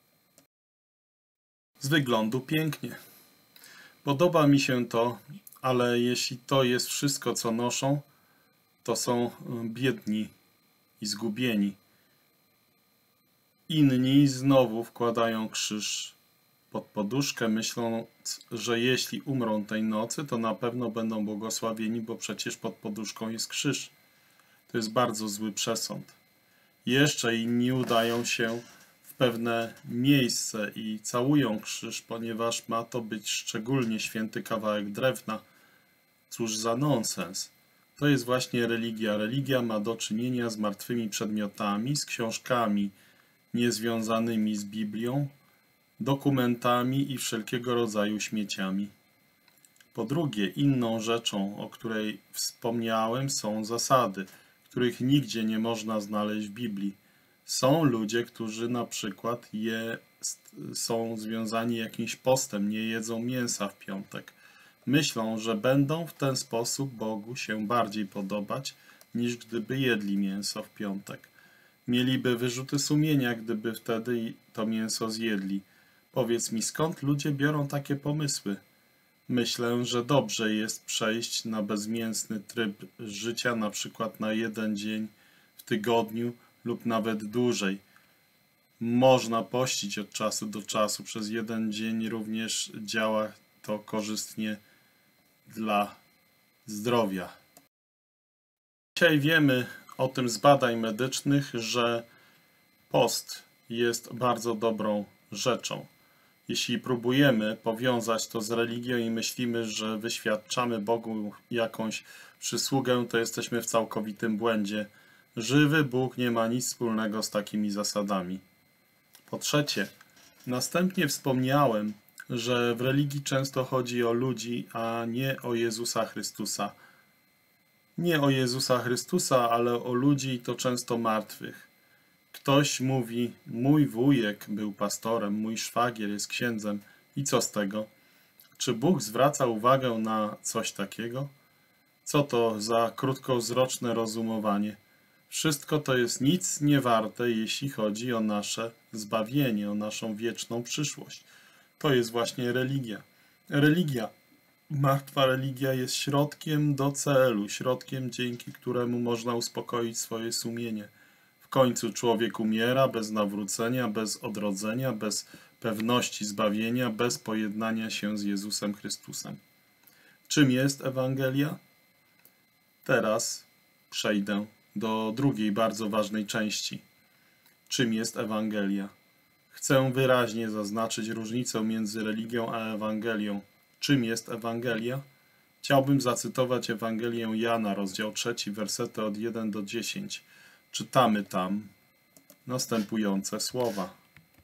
Z wyglądu pięknie. Podoba mi się to, ale jeśli to jest wszystko, co noszą, to są biedni i zgubieni. Inni znowu wkładają krzyż pod poduszkę, myśląc, że jeśli umrą tej nocy, to na pewno będą błogosławieni, bo przecież pod poduszką jest krzyż. To jest bardzo zły przesąd. Jeszcze inni udają się w pewne miejsce i całują krzyż, ponieważ ma to być szczególnie święty kawałek drewna. Cóż za nonsens. To jest właśnie religia. Religia ma do czynienia z martwymi przedmiotami, z książkami niezwiązanymi z Biblią, dokumentami i wszelkiego rodzaju śmieciami. Po drugie, inną rzeczą, o której wspomniałem, są zasady, których nigdzie nie można znaleźć w Biblii. Są ludzie, którzy na przykład je, są związani jakimś postem, nie jedzą mięsa w piątek. Myślą, że będą w ten sposób Bogu się bardziej podobać, niż gdyby jedli mięso w piątek. Mieliby wyrzuty sumienia, gdyby wtedy to mięso zjedli. Powiedz mi, skąd ludzie biorą takie pomysły? Myślę, że dobrze jest przejść na bezmięsny tryb życia, na przykład na jeden dzień w tygodniu lub nawet dłużej. Można pościć od czasu do czasu. Przez jeden dzień również działa to korzystnie dla zdrowia. Dzisiaj wiemy o tym z badań medycznych, że post jest bardzo dobrą rzeczą. Jeśli próbujemy powiązać to z religią i myślimy, że wyświadczamy Bogu jakąś przysługę, to jesteśmy w całkowitym błędzie. Żywy Bóg nie ma nic wspólnego z takimi zasadami. Po trzecie, następnie wspomniałem, że w religii często chodzi o ludzi, a nie o Jezusa Chrystusa. Nie o Jezusa Chrystusa, ale o ludzi, i to często martwych. Ktoś mówi: mój wujek był pastorem, mój szwagier jest księdzem. I co z tego? Czy Bóg zwraca uwagę na coś takiego? Co to za krótkowzroczne rozumowanie? Wszystko to jest nic nie warte, jeśli chodzi o nasze zbawienie, o naszą wieczną przyszłość. To jest właśnie religia. Religia, martwa religia jest środkiem do celu, środkiem, dzięki któremu można uspokoić swoje sumienie. W końcu człowiek umiera bez nawrócenia, bez odrodzenia, bez pewności zbawienia, bez pojednania się z Jezusem Chrystusem. Czym jest Ewangelia? Teraz przejdę do drugiej bardzo ważnej części. Czym jest Ewangelia? Chcę wyraźnie zaznaczyć różnicę między religią a Ewangelią. Czym jest Ewangelia? Chciałbym zacytować Ewangelię Jana, rozdział trzeci, wersety od pierwszego do dziesiątego. Czytamy tam następujące słowa.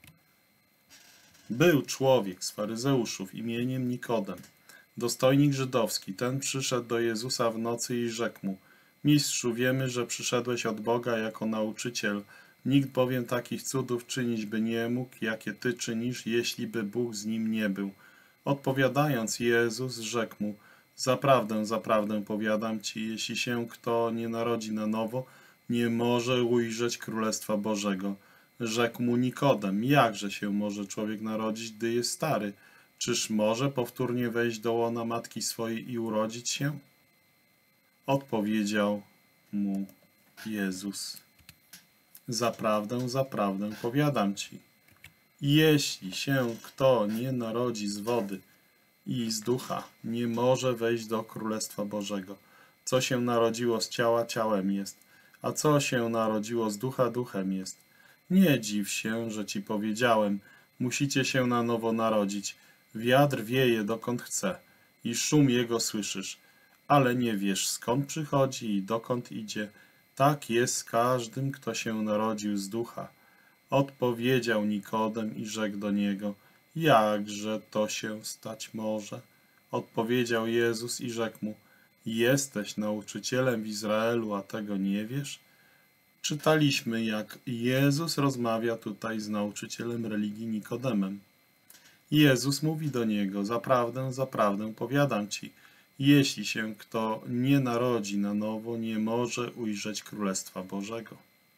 Był człowiek z faryzeuszów imieniem Nikodem, dostojnik żydowski. Ten przyszedł do Jezusa w nocy i rzekł mu: Mistrzu, wiemy, że przyszedłeś od Boga jako nauczyciel. Nikt bowiem takich cudów czynić by nie mógł, jakie ty czynisz, jeśli by Bóg z nim nie był. Odpowiadając, Jezus rzekł mu: Zaprawdę, zaprawdę powiadam ci, jeśli się kto nie narodzi na nowo, nie może ujrzeć Królestwa Bożego. Rzekł mu Nikodem: Jakże się może człowiek narodzić, gdy jest stary? Czyż może powtórnie wejść do łona matki swojej i urodzić się? Odpowiedział mu Jezus: Zaprawdę, zaprawdę powiadam ci, jeśli się kto nie narodzi z wody i z ducha, nie może wejść do Królestwa Bożego. Co się narodziło z ciała, ciałem jest, a co się narodziło z ducha, duchem jest. Nie dziw się, że ci powiedziałem, musicie się na nowo narodzić. Wiatr wieje dokąd chce i szum jego słyszysz, ale nie wiesz, skąd przychodzi i dokąd idzie. Tak jest z każdym, kto się narodził z ducha. Odpowiedział Nikodem i rzekł do niego: Jakże to się stać może? Odpowiedział Jezus i rzekł mu: Jesteś nauczycielem w Izraelu, a tego nie wiesz? Czytaliśmy, jak Jezus rozmawia tutaj z nauczycielem religii Nikodemem. Jezus mówi do niego: Zaprawdę, zaprawdę powiadam ci, jeśli się kto nie narodzi na nowo, nie może ujrzeć Królestwa Bożego.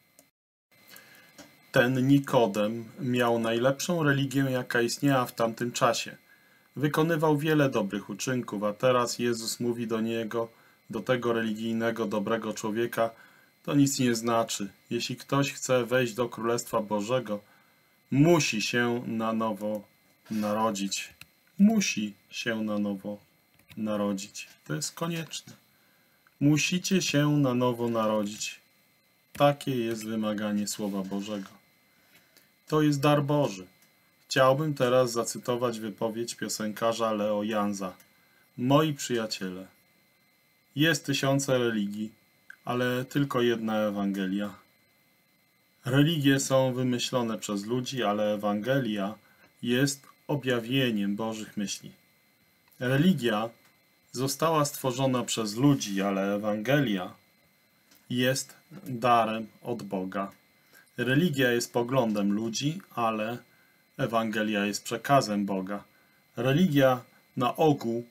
Ten Nikodem miał najlepszą religię, jaka istniała w tamtym czasie. Wykonywał wiele dobrych uczynków, a teraz Jezus mówi do niego, do tego religijnego, dobrego człowieka: to nic nie znaczy. Jeśli ktoś chce wejść do Królestwa Bożego, musi się na nowo narodzić. Musi się na nowo narodzić. To jest konieczne. Musicie się na nowo narodzić. Takie jest wymaganie Słowa Bożego. To jest dar Boży. Chciałbym teraz zacytować wypowiedź piosenkarza Leo Janza. Moi przyjaciele, jest tysiące religii, ale tylko jedna Ewangelia. Religie są wymyślone przez ludzi, ale Ewangelia jest objawieniem Bożych myśli. Religia została stworzona przez ludzi, ale Ewangelia jest darem od Boga. Religia jest poglądem ludzi, ale Ewangelia jest przekazem Boga. Religia na ogół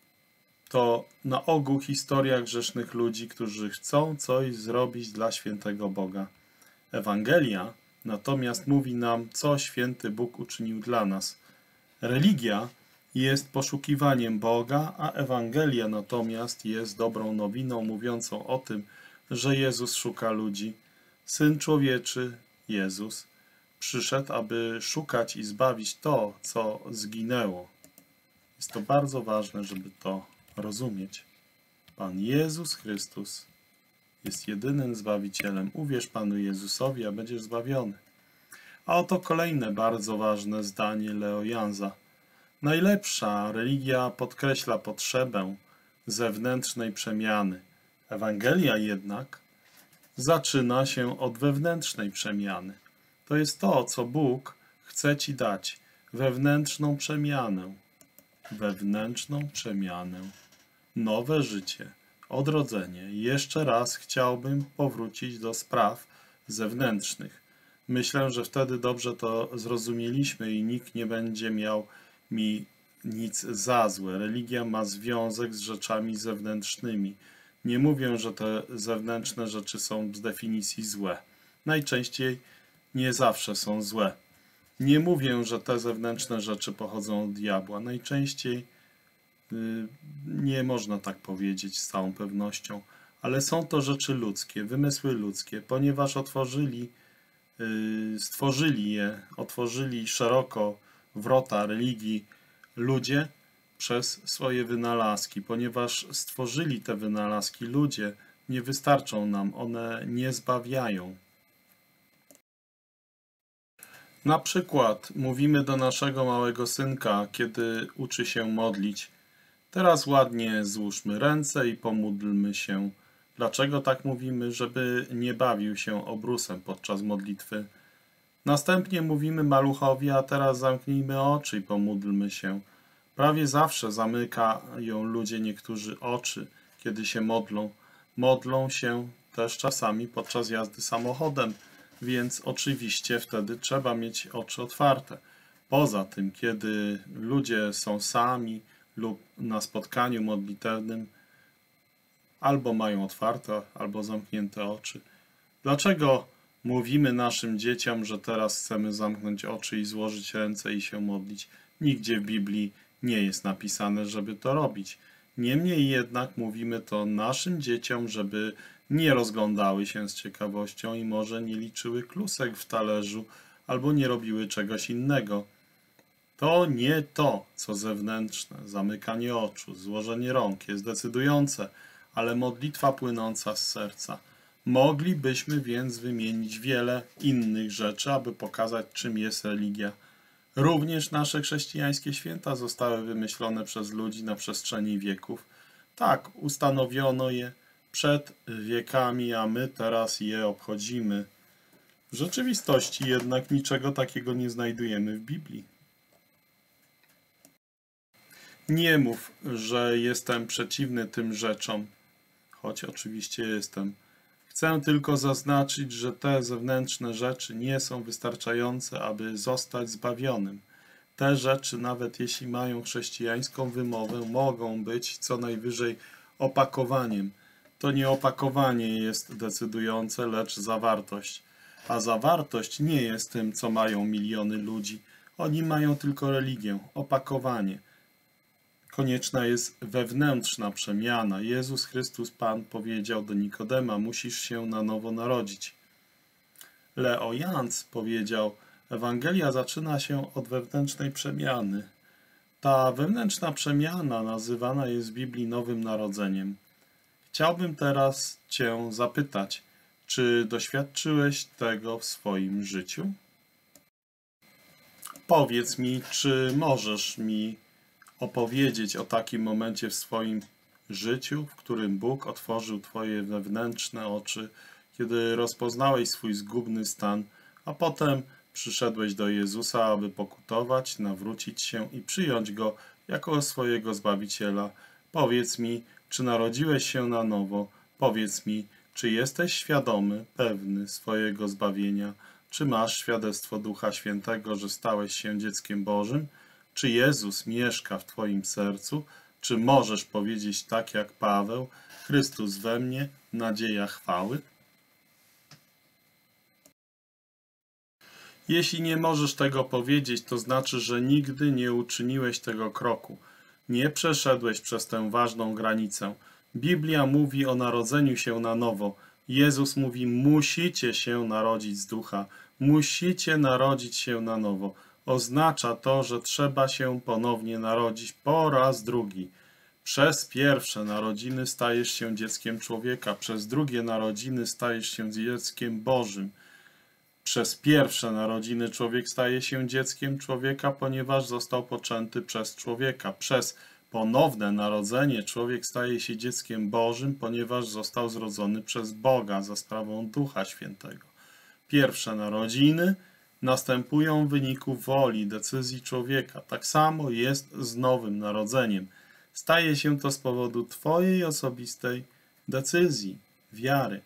to na ogół historia grzesznych ludzi, którzy chcą coś zrobić dla świętego Boga. Ewangelia natomiast mówi nam, co święty Bóg uczynił dla nas. Religia jest poszukiwaniem Boga, a Ewangelia natomiast jest dobrą nowiną mówiącą o tym, że Jezus szuka ludzi. Syn Człowieczy, Jezus, przyszedł, aby szukać i zbawić to, co zginęło. Jest to bardzo ważne, żeby to rozumieć. Pan Jezus Chrystus jest jedynym Zbawicielem. Uwierz Panu Jezusowi, a będziesz zbawiony. A oto kolejne bardzo ważne zdanie Leo Janza. Najlepsza religia podkreśla potrzebę zewnętrznej przemiany. Ewangelia jednak zaczyna się od wewnętrznej przemiany. To jest to, co Bóg chce ci dać. Wewnętrzną przemianę. Wewnętrzną przemianę. Nowe życie. Odrodzenie. Jeszcze raz chciałbym powrócić do spraw zewnętrznych. Myślę, że wtedy dobrze to zrozumieliśmy i nikt nie będzie miał mi nic za złe. Religia ma związek z rzeczami zewnętrznymi. Nie mówię, że te zewnętrzne rzeczy są z definicji złe. Najczęściej nie zawsze są złe. Nie mówię, że te zewnętrzne rzeczy pochodzą od diabła. Najczęściej yy, nie można tak powiedzieć z całą pewnością, ale są to rzeczy ludzkie, wymysły ludzkie, ponieważ otworzyli, yy, stworzyli je, otworzyli szeroko wrota religii ludzie przez swoje wynalazki. Ponieważ stworzyli te wynalazki ludzie, nie wystarczą nam, one nie zbawiają. Na przykład mówimy do naszego małego synka, kiedy uczy się modlić: teraz ładnie złóżmy ręce i pomódlmy się. Dlaczego tak mówimy? Żeby nie bawił się obrusem podczas modlitwy. Następnie mówimy maluchowi: a teraz zamknijmy oczy i pomódlmy się. Prawie zawsze zamykają ludzie niektórzy oczy, kiedy się modlą. Modlą się też czasami podczas jazdy samochodem, więc oczywiście wtedy trzeba mieć oczy otwarte. Poza tym, kiedy ludzie są sami lub na spotkaniu modlitewnym, albo mają otwarte, albo zamknięte oczy. Dlaczego mówimy naszym dzieciom, że teraz chcemy zamknąć oczy i złożyć ręce i się modlić? Nigdzie w Biblii nie jest napisane, żeby to robić. Niemniej jednak mówimy to naszym dzieciom, żeby nie rozglądały się z ciekawością i może nie liczyły klusek w talerzu albo nie robiły czegoś innego. To nie to, co zewnętrzne, zamykanie oczu, złożenie rąk jest decydujące, ale modlitwa płynąca z serca. Moglibyśmy więc wymienić wiele innych rzeczy, aby pokazać, czym jest religia. Również nasze chrześcijańskie święta zostały wymyślone przez ludzi na przestrzeni wieków. Tak, ustanowiono je przed wiekami, a my teraz je obchodzimy. W rzeczywistości jednak niczego takiego nie znajdujemy w Biblii. Nie mów, że jestem przeciwny tym rzeczom, choć oczywiście jestem. Chcę tylko zaznaczyć, że te zewnętrzne rzeczy nie są wystarczające, aby zostać zbawionym. Te rzeczy, nawet jeśli mają chrześcijańską wymowę, mogą być co najwyżej opakowaniem. To nie opakowanie jest decydujące, lecz zawartość. A zawartość nie jest tym, co mają miliony ludzi. Oni mają tylko religię, opakowanie. Konieczna jest wewnętrzna przemiana. Jezus Chrystus Pan powiedział do Nikodema: musisz się na nowo narodzić. Leo Jans powiedział: Ewangelia zaczyna się od wewnętrznej przemiany. Ta wewnętrzna przemiana nazywana jest w Biblii nowym narodzeniem. Chciałbym teraz Cię zapytać, czy doświadczyłeś tego w swoim życiu? Powiedz mi, czy możesz mi opowiedzieć o takim momencie w swoim życiu, w którym Bóg otworzył Twoje wewnętrzne oczy, kiedy rozpoznałeś swój zgubny stan, a potem przyszedłeś do Jezusa, aby pokutować, nawrócić się i przyjąć Go jako swojego Zbawiciela. Powiedz mi, czy narodziłeś się na nowo? Powiedz mi, czy jesteś świadomy, pewny swojego zbawienia? Czy masz świadectwo Ducha Świętego, że stałeś się dzieckiem Bożym? Czy Jezus mieszka w Twoim sercu? Czy możesz powiedzieć tak jak Paweł: Chrystus we mnie, nadzieja chwały? Jeśli nie możesz tego powiedzieć, to znaczy, że nigdy nie uczyniłeś tego kroku. Nie przeszedłeś przez tę ważną granicę. Biblia mówi o narodzeniu się na nowo. Jezus mówi: musicie się narodzić z ducha. Musicie narodzić się na nowo. Oznacza to, że trzeba się ponownie narodzić po raz drugi. Przez pierwsze narodziny stajesz się dzieckiem człowieka, przez drugie narodziny stajesz się dzieckiem Bożym. Przez pierwsze narodziny człowiek staje się dzieckiem człowieka, ponieważ został poczęty przez człowieka. Przez ponowne narodzenie człowiek staje się dzieckiem Bożym, ponieważ został zrodzony przez Boga za sprawą Ducha Świętego. Pierwsze narodziny następują w wyniku woli, decyzji człowieka. Tak samo jest z nowym narodzeniem. Staje się to z powodu Twojej osobistej decyzji, wiary.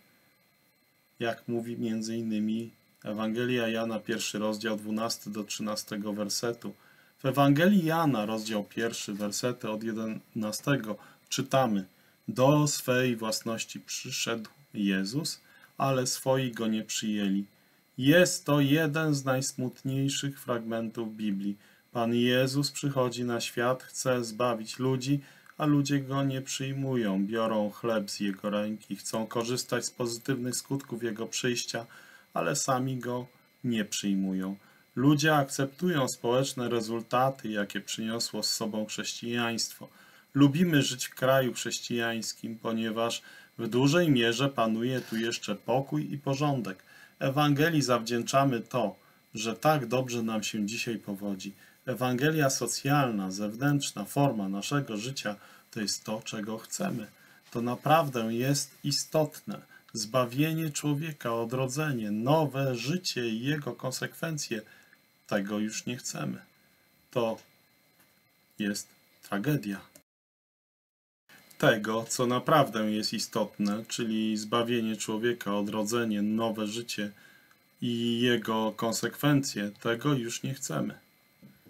Jak mówi między innymi Ewangelia Jana, pierwszy rozdział, dwunasty do trzynastego wersetu. W Ewangelii Jana, rozdział pierwszy, wersety od jedenastego czytamy: do swej własności przyszedł Jezus, ale swoi go nie przyjęli. Jest to jeden z najsmutniejszych fragmentów Biblii. Pan Jezus przychodzi na świat, chce zbawić ludzi, a ludzie go nie przyjmują. Biorą chleb z jego ręki, chcą korzystać z pozytywnych skutków jego przyjścia, ale sami go nie przyjmują. Ludzie akceptują społeczne rezultaty, jakie przyniosło z sobą chrześcijaństwo. Lubimy żyć w kraju chrześcijańskim, ponieważ w dużej mierze panuje tu jeszcze pokój i porządek. Ewangelii zawdzięczamy to, że tak dobrze nam się dzisiaj powodzi. Ewangelia socjalna, zewnętrzna forma naszego życia to jest to, czego chcemy. To naprawdę jest istotne. Zbawienie człowieka, odrodzenie, nowe życie i jego konsekwencje, tego już nie chcemy. To jest tragedia. Tego, co naprawdę jest istotne, czyli zbawienie człowieka, odrodzenie, nowe życie i jego konsekwencje, tego już nie chcemy.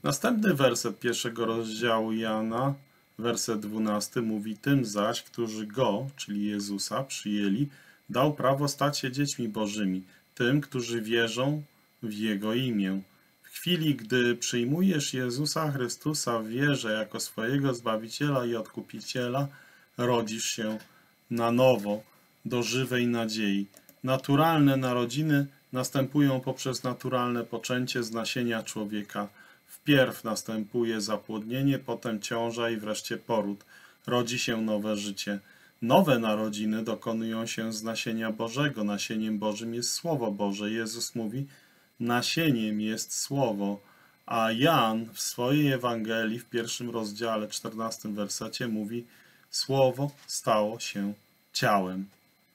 Następny werset pierwszego rozdziału Jana, werset dwunasty, mówi: tym zaś, którzy Go, czyli Jezusa, przyjęli, dał prawo stać się dziećmi Bożymi, tym, którzy wierzą w Jego imię. W chwili, gdy przyjmujesz Jezusa Chrystusa w wierze jako swojego Zbawiciela i Odkupiciela, rodzisz się na nowo, do żywej nadziei. Naturalne narodziny następują poprzez naturalne poczęcie z nasienia człowieka. Wpierw następuje zapłodnienie, potem ciąża i wreszcie poród. Rodzi się nowe życie. Nowe narodziny dokonują się z nasienia Bożego. Nasieniem Bożym jest Słowo Boże. Jezus mówi: nasieniem jest Słowo. A Jan w swojej Ewangelii w pierwszym rozdziale, czternastym wersecie mówi: Słowo stało się ciałem.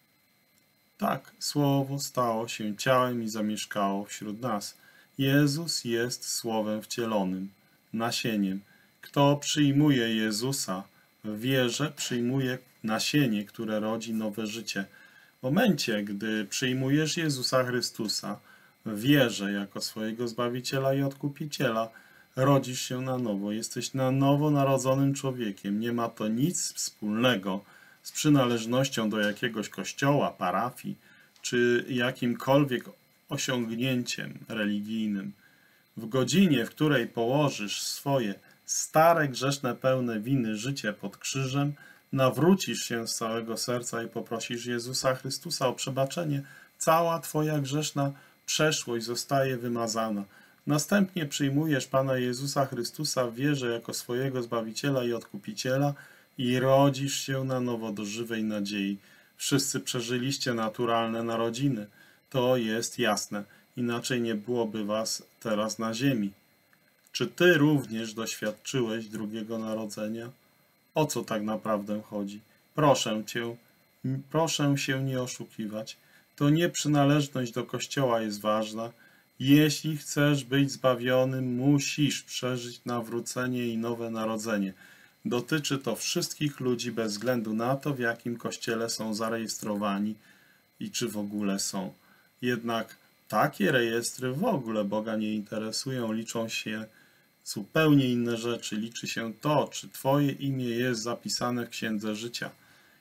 Tak, Słowo stało się ciałem i zamieszkało wśród nas. Jezus jest Słowem wcielonym, nasieniem. Kto przyjmuje Jezusa w wierze, przyjmuje nasienie, które rodzi nowe życie. W momencie, gdy przyjmujesz Jezusa Chrystusa w wierze jako swojego Zbawiciela i Odkupiciela, rodzisz się na nowo. Jesteś na nowo narodzonym człowiekiem. Nie ma to nic wspólnego z przynależnością do jakiegoś kościoła, parafii, czy jakimkolwiek osiągnięciem religijnym. W godzinie, w której położysz swoje stare, grzeszne, pełne winy życie pod krzyżem, nawrócisz się z całego serca i poprosisz Jezusa Chrystusa o przebaczenie, cała twoja grzeszna przeszłość zostaje wymazana. Następnie przyjmujesz Pana Jezusa Chrystusa w wierze jako swojego Zbawiciela i Odkupiciela i rodzisz się na nowo do żywej nadziei. Wszyscy przeżyliście naturalne narodziny. To jest jasne. Inaczej nie byłoby was teraz na ziemi. Czy ty również doświadczyłeś drugiego narodzenia? O co tak naprawdę chodzi? Proszę cię, proszę się nie oszukiwać. To nie przynależność do Kościoła jest ważna. Jeśli chcesz być zbawionym, musisz przeżyć nawrócenie i nowe narodzenie. Dotyczy to wszystkich ludzi bez względu na to, w jakim kościele są zarejestrowani i czy w ogóle są. Jednak takie rejestry w ogóle Boga nie interesują, liczą się zupełnie inne rzeczy. Liczy się to, czy twoje imię jest zapisane w Księdze Życia.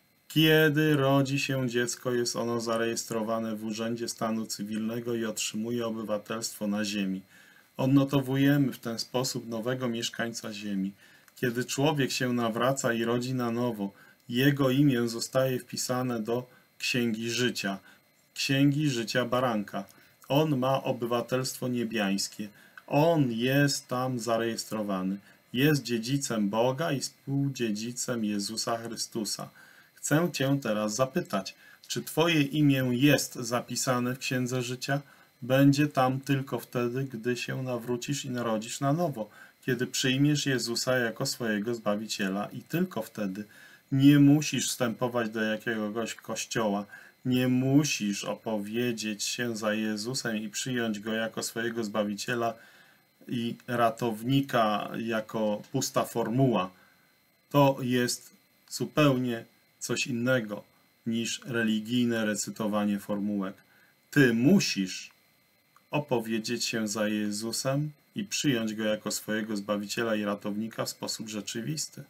Kiedy rodzi się dziecko, jest ono zarejestrowane w Urzędzie Stanu Cywilnego i otrzymuje obywatelstwo na ziemi. Odnotowujemy w ten sposób nowego mieszkańca ziemi. Kiedy człowiek się nawraca i rodzi na nowo, jego imię zostaje wpisane do Księgi Życia, Księgi Życia Baranka. On ma obywatelstwo niebiańskie. On jest tam zarejestrowany. Jest dziedzicem Boga i współdziedzicem Jezusa Chrystusa. Chcę cię teraz zapytać, czy twoje imię jest zapisane w Księdze Życia? Będzie tam tylko wtedy, gdy się nawrócisz i narodzisz na nowo, kiedy przyjmiesz Jezusa jako swojego Zbawiciela i tylko wtedy. Nie musisz wstępować do jakiegoś kościoła, nie musisz opowiedzieć się za Jezusem i przyjąć Go jako swojego Zbawiciela i ratownika, jako pusta formuła. To jest zupełnie coś innego niż religijne recytowanie formułek. Ty musisz opowiedzieć się za Jezusem i przyjąć Go jako swojego Zbawiciela i ratownika w sposób rzeczywisty.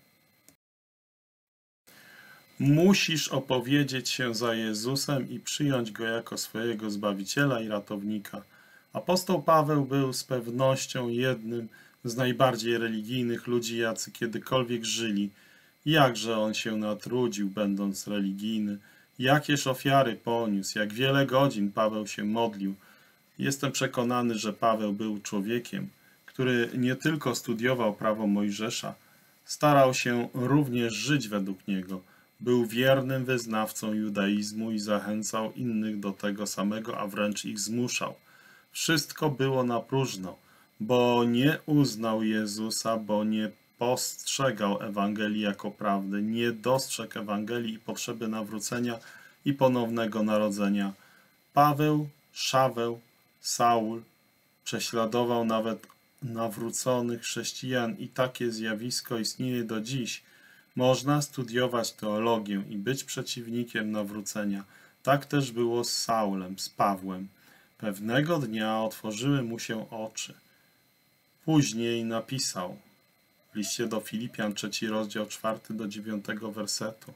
Musisz opowiedzieć się za Jezusem i przyjąć Go jako swojego Zbawiciela i ratownika. Apostoł Paweł był z pewnością jednym z najbardziej religijnych ludzi, jacy kiedykolwiek żyli. Jakże on się natrudził, będąc religijny. Jakież ofiary poniósł, jak wiele godzin Paweł się modlił. Jestem przekonany, że Paweł był człowiekiem, który nie tylko studiował prawo Mojżesza, starał się również żyć według niego. Był wiernym wyznawcą judaizmu i zachęcał innych do tego samego, a wręcz ich zmuszał. Wszystko było na próżno, bo nie uznał Jezusa, bo nie postrzegał Ewangelii jako prawdy, nie dostrzegł Ewangelii i potrzeby nawrócenia i ponownego narodzenia. Paweł, Szaweł, Saul prześladował nawet nawróconych chrześcijan i takie zjawisko istnieje do dziś. Można studiować teologię i być przeciwnikiem nawrócenia. Tak też było z Saulem, z Pawłem. Pewnego dnia otworzyły mu się oczy. Później napisał w liście do Filipian, trzeci rozdział, czwarty do dziewiątego wersetu.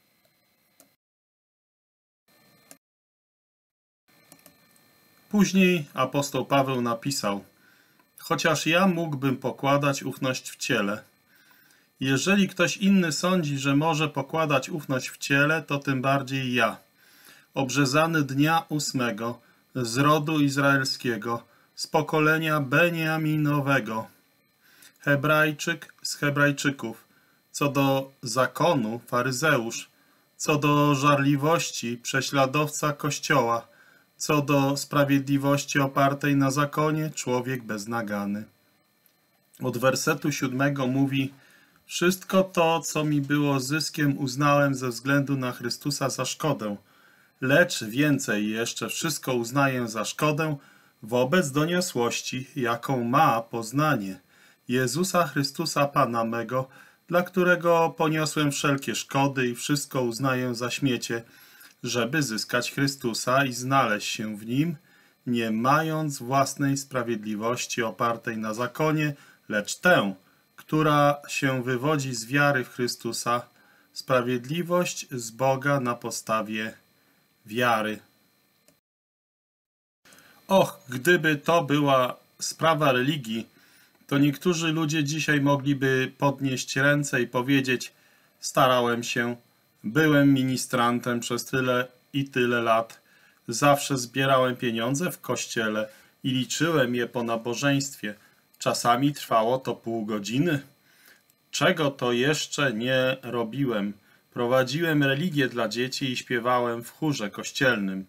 Później apostoł Paweł napisał: chociaż ja mógłbym pokładać ufność w ciele. Jeżeli ktoś inny sądzi, że może pokładać ufność w ciele, to tym bardziej ja, obrzezany dnia ósmego, z rodu izraelskiego, z pokolenia Beniaminowego, Hebrajczyk z Hebrajczyków, co do zakonu faryzeusz, co do żarliwości prześladowca Kościoła, co do sprawiedliwości opartej na zakonie człowiek beznagany. Od wersetu siódmego mówi: wszystko to, co mi było zyskiem, uznałem ze względu na Chrystusa za szkodę, lecz więcej jeszcze wszystko uznaję za szkodę wobec doniosłości, jaką ma poznanie Jezusa Chrystusa Pana mego, dla którego poniosłem wszelkie szkody i wszystko uznaję za śmiecie, żeby zyskać Chrystusa i znaleźć się w Nim, nie mając własnej sprawiedliwości opartej na zakonie, lecz tę, która się wywodzi z wiary w Chrystusa, sprawiedliwość z Boga na podstawie wiary. Och, gdyby to była sprawa religii, to niektórzy ludzie dzisiaj mogliby podnieść ręce i powiedzieć: starałem się, byłem ministrantem przez tyle i tyle lat, zawsze zbierałem pieniądze w kościele i liczyłem je po nabożeństwie. Czasami trwało to pół godziny. Czego to jeszcze nie robiłem? Prowadziłem religię dla dzieci i śpiewałem w chórze kościelnym.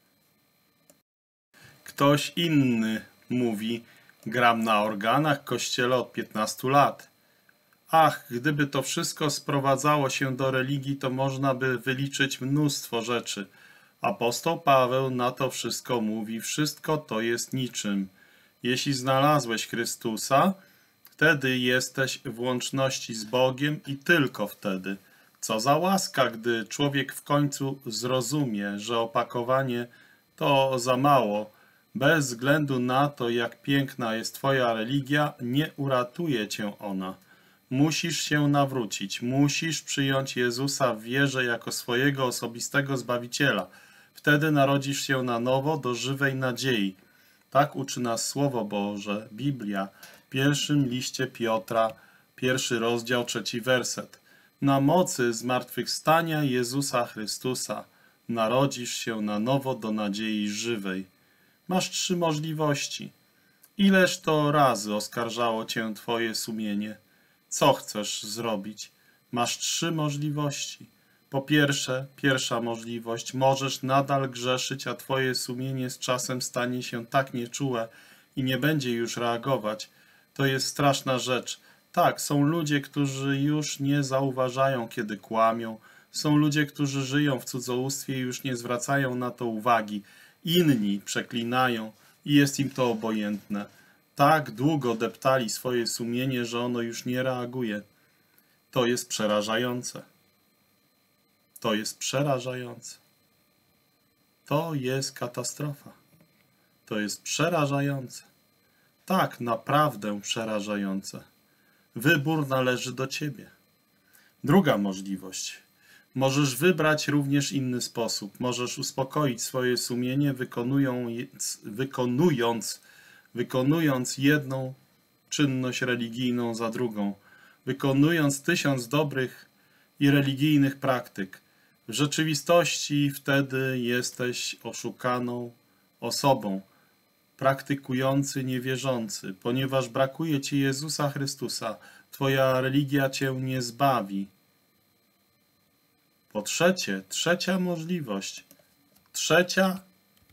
Ktoś inny mówi: gram na organach w kościele od piętnastu lat. Ach, gdyby to wszystko sprowadzało się do religii, to można by wyliczyć mnóstwo rzeczy. Apostoł Paweł na to wszystko mówi: wszystko to jest niczym. Jeśli znalazłeś Chrystusa, wtedy jesteś w łączności z Bogiem i tylko wtedy. Co za łaska, gdy człowiek w końcu zrozumie, że opakowanie to za mało. Bez względu na to, jak piękna jest twoja religia, nie uratuje cię ona. Musisz się nawrócić, musisz przyjąć Jezusa w wierze jako swojego osobistego Zbawiciela. Wtedy narodzisz się na nowo do żywej nadziei. Tak uczy nas Słowo Boże, Biblia, w pierwszym liście Piotra, pierwszy rozdział, trzeci werset. Na mocy zmartwychwstania Jezusa Chrystusa narodzisz się na nowo do nadziei żywej. Masz trzy możliwości. Ileż to razy oskarżało cię twoje sumienie? Co chcesz zrobić? Masz trzy możliwości. Po pierwsze, pierwsza możliwość, możesz nadal grzeszyć, a twoje sumienie z czasem stanie się tak nieczułe i nie będzie już reagować. To jest straszna rzecz. Tak, są ludzie, którzy już nie zauważają, kiedy kłamią. Są ludzie, którzy żyją w cudzołóstwie i już nie zwracają na to uwagi. Inni przeklinają i jest im to obojętne. Tak długo deptali swoje sumienie, że ono już nie reaguje. To jest przerażające. To jest przerażające. To jest katastrofa. To jest przerażające. Tak, naprawdę przerażające. Wybór należy do ciebie. Druga możliwość. Możesz wybrać również inny sposób. Możesz uspokoić swoje sumienie, wykonując, wykonując, wykonując jedną czynność religijną za drugą. Wykonując tysiąc dobrych i religijnych praktyk. W rzeczywistości wtedy jesteś oszukaną osobą, praktykujący niewierzący, ponieważ brakuje ci Jezusa Chrystusa. Twoja religia cię nie zbawi. Po trzecie, trzecia możliwość. Trzecia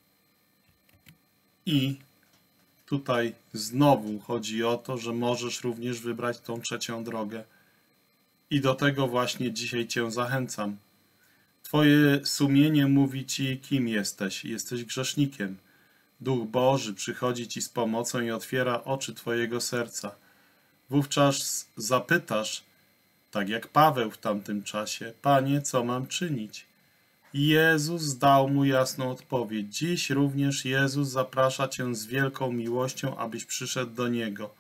i tutaj znowu chodzi o to, że możesz również wybrać tą trzecią drogę. I do tego właśnie dzisiaj cię zachęcam. Twoje sumienie mówi ci, kim jesteś. Jesteś grzesznikiem. Duch Boży przychodzi ci z pomocą i otwiera oczy twojego serca. Wówczas zapytasz, tak jak Paweł w tamtym czasie: Panie, co mam czynić? I Jezus dał mu jasną odpowiedź. Dziś również Jezus zaprasza cię z wielką miłością, abyś przyszedł do Niego.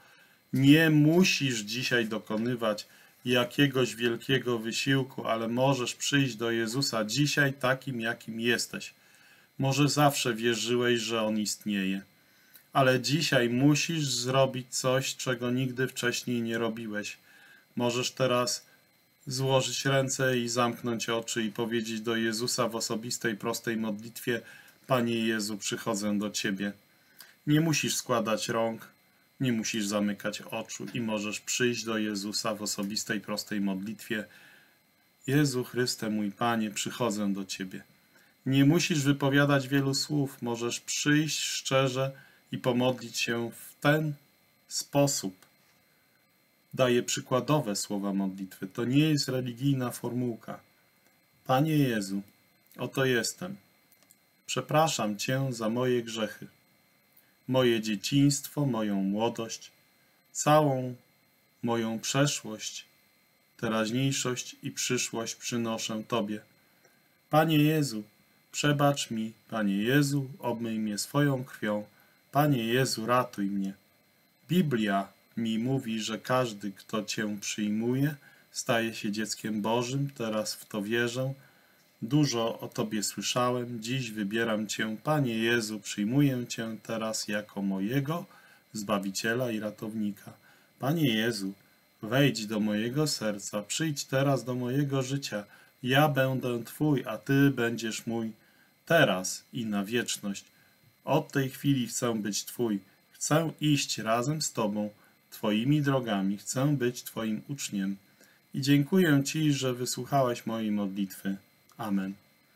Nie musisz dzisiaj dokonywać jakiegoś wielkiego wysiłku, ale możesz przyjść do Jezusa dzisiaj takim, jakim jesteś. Może zawsze wierzyłeś, że On istnieje, ale dzisiaj musisz zrobić coś, czego nigdy wcześniej nie robiłeś. Możesz teraz złożyć ręce i zamknąć oczy i powiedzieć do Jezusa w osobistej, prostej modlitwie: Panie Jezu, przychodzę do Ciebie. Nie musisz składać rąk, nie musisz zamykać oczu i możesz przyjść do Jezusa w osobistej, prostej modlitwie: Jezu Chryste, mój Panie, przychodzę do Ciebie. Nie musisz wypowiadać wielu słów, możesz przyjść szczerze i pomodlić się w ten sposób. Daję przykładowe słowa modlitwy. To nie jest religijna formułka. Panie Jezu, oto jestem. Przepraszam Cię za moje grzechy, moje dzieciństwo, moją młodość, całą moją przeszłość, teraźniejszość i przyszłość przynoszę Tobie. Panie Jezu, przebacz mi. Panie Jezu, obmyj mnie swoją krwią. Panie Jezu, ratuj mnie. Biblia mi mówi, że każdy, kto Cię przyjmuje, staje się dzieckiem Bożym. Teraz w to wierzę. Dużo o Tobie słyszałem. Dziś wybieram Cię, Panie Jezu, przyjmuję Cię teraz jako mojego Zbawiciela i Ratownika. Panie Jezu, wejdź do mojego serca, przyjdź teraz do mojego życia. Ja będę Twój, a Ty będziesz mój teraz i na wieczność. Od tej chwili chcę być Twój. Chcę iść razem z Tobą, Twoimi drogami. Chcę być Twoim uczniem. I dziękuję Ci, że wysłuchałeś mojej modlitwy. Amen.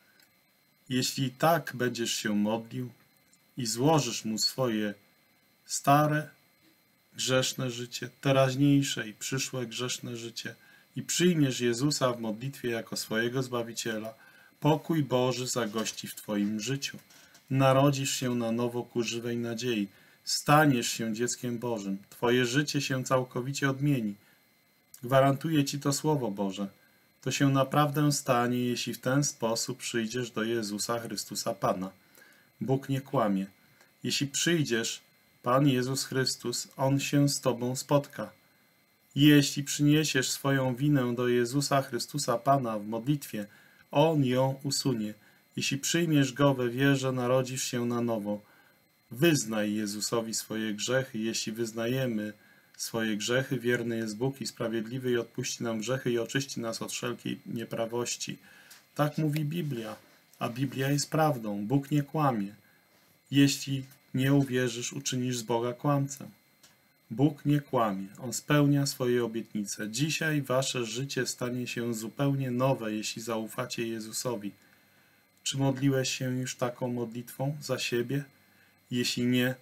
Jeśli tak będziesz się modlił i złożysz Mu swoje stare, grzeszne życie, teraźniejsze i przyszłe grzeszne życie i przyjmiesz Jezusa w modlitwie jako swojego Zbawiciela, pokój Boży zagości w Twoim życiu. Narodzisz się na nowo ku żywej nadziei. Staniesz się dzieckiem Bożym. Twoje życie się całkowicie odmieni. Gwarantuję Ci to Słowo Boże. To się naprawdę stanie, jeśli w ten sposób przyjdziesz do Jezusa Chrystusa Pana. Bóg nie kłamie. Jeśli przyjdziesz, Pan Jezus Chrystus, On się z Tobą spotka. Jeśli przyniesiesz swoją winę do Jezusa Chrystusa Pana w modlitwie, On ją usunie. Jeśli przyjmiesz Go we wierze, narodzisz się na nowo. Wyznaj Jezusowi swoje grzechy. Jeśli wyznajemy swoje grzechy, wierny jest Bóg i sprawiedliwy i odpuści nam grzechy i oczyści nas od wszelkiej nieprawości. Tak mówi Biblia, a Biblia jest prawdą. Bóg nie kłamie. Jeśli nie uwierzysz, uczynisz z Boga kłamcę. Bóg nie kłamie. On spełnia swoje obietnice. Dzisiaj wasze życie stanie się zupełnie nowe, jeśli zaufacie Jezusowi. Czy modliłeś się już taką modlitwą za siebie? Jeśli nie,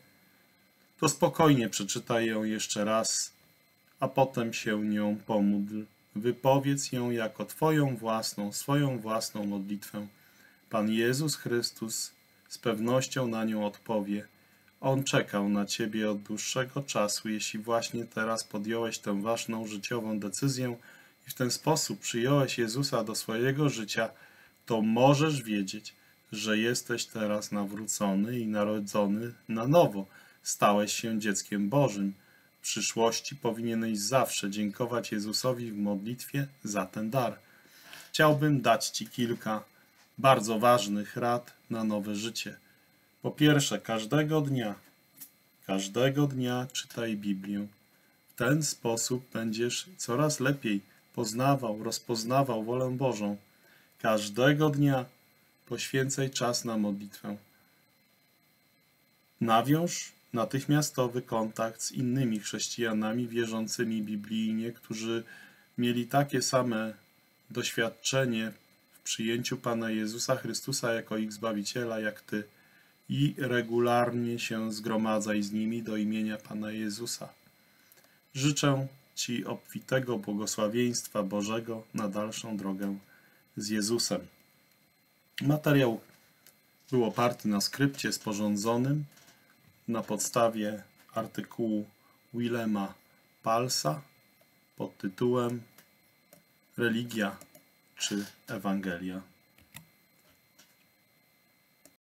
to spokojnie przeczytaj ją jeszcze raz, a potem się nią pomódl. Wypowiedz ją jako Twoją własną, swoją własną modlitwę. Pan Jezus Chrystus z pewnością na nią odpowie. On czekał na Ciebie od dłuższego czasu. Jeśli właśnie teraz podjąłeś tę ważną życiową decyzję i w ten sposób przyjąłeś Jezusa do swojego życia, to możesz wiedzieć, że jesteś teraz nawrócony i narodzony na nowo. Stałeś się dzieckiem Bożym. W przyszłości powinieneś zawsze dziękować Jezusowi w modlitwie za ten dar. Chciałbym dać Ci kilka bardzo ważnych rad na nowe życie. Po pierwsze, każdego dnia, każdego dnia czytaj Biblię. W ten sposób będziesz coraz lepiej poznawał, rozpoznawał wolę Bożą. Każdego dnia poświęcaj czas na modlitwę. Nawiąż natychmiastowy kontakt z innymi chrześcijanami wierzącymi biblijnie, którzy mieli takie same doświadczenie w przyjęciu Pana Jezusa Chrystusa jako ich Zbawiciela jak Ty i regularnie się zgromadzaj z nimi do imienia Pana Jezusa. Życzę Ci obfitego błogosławieństwa Bożego na dalszą drogę z Jezusem. Materiał był oparty na skrypcie sporządzonym na podstawie artykułu Willema Palsa pod tytułem Religia czy Ewangelia.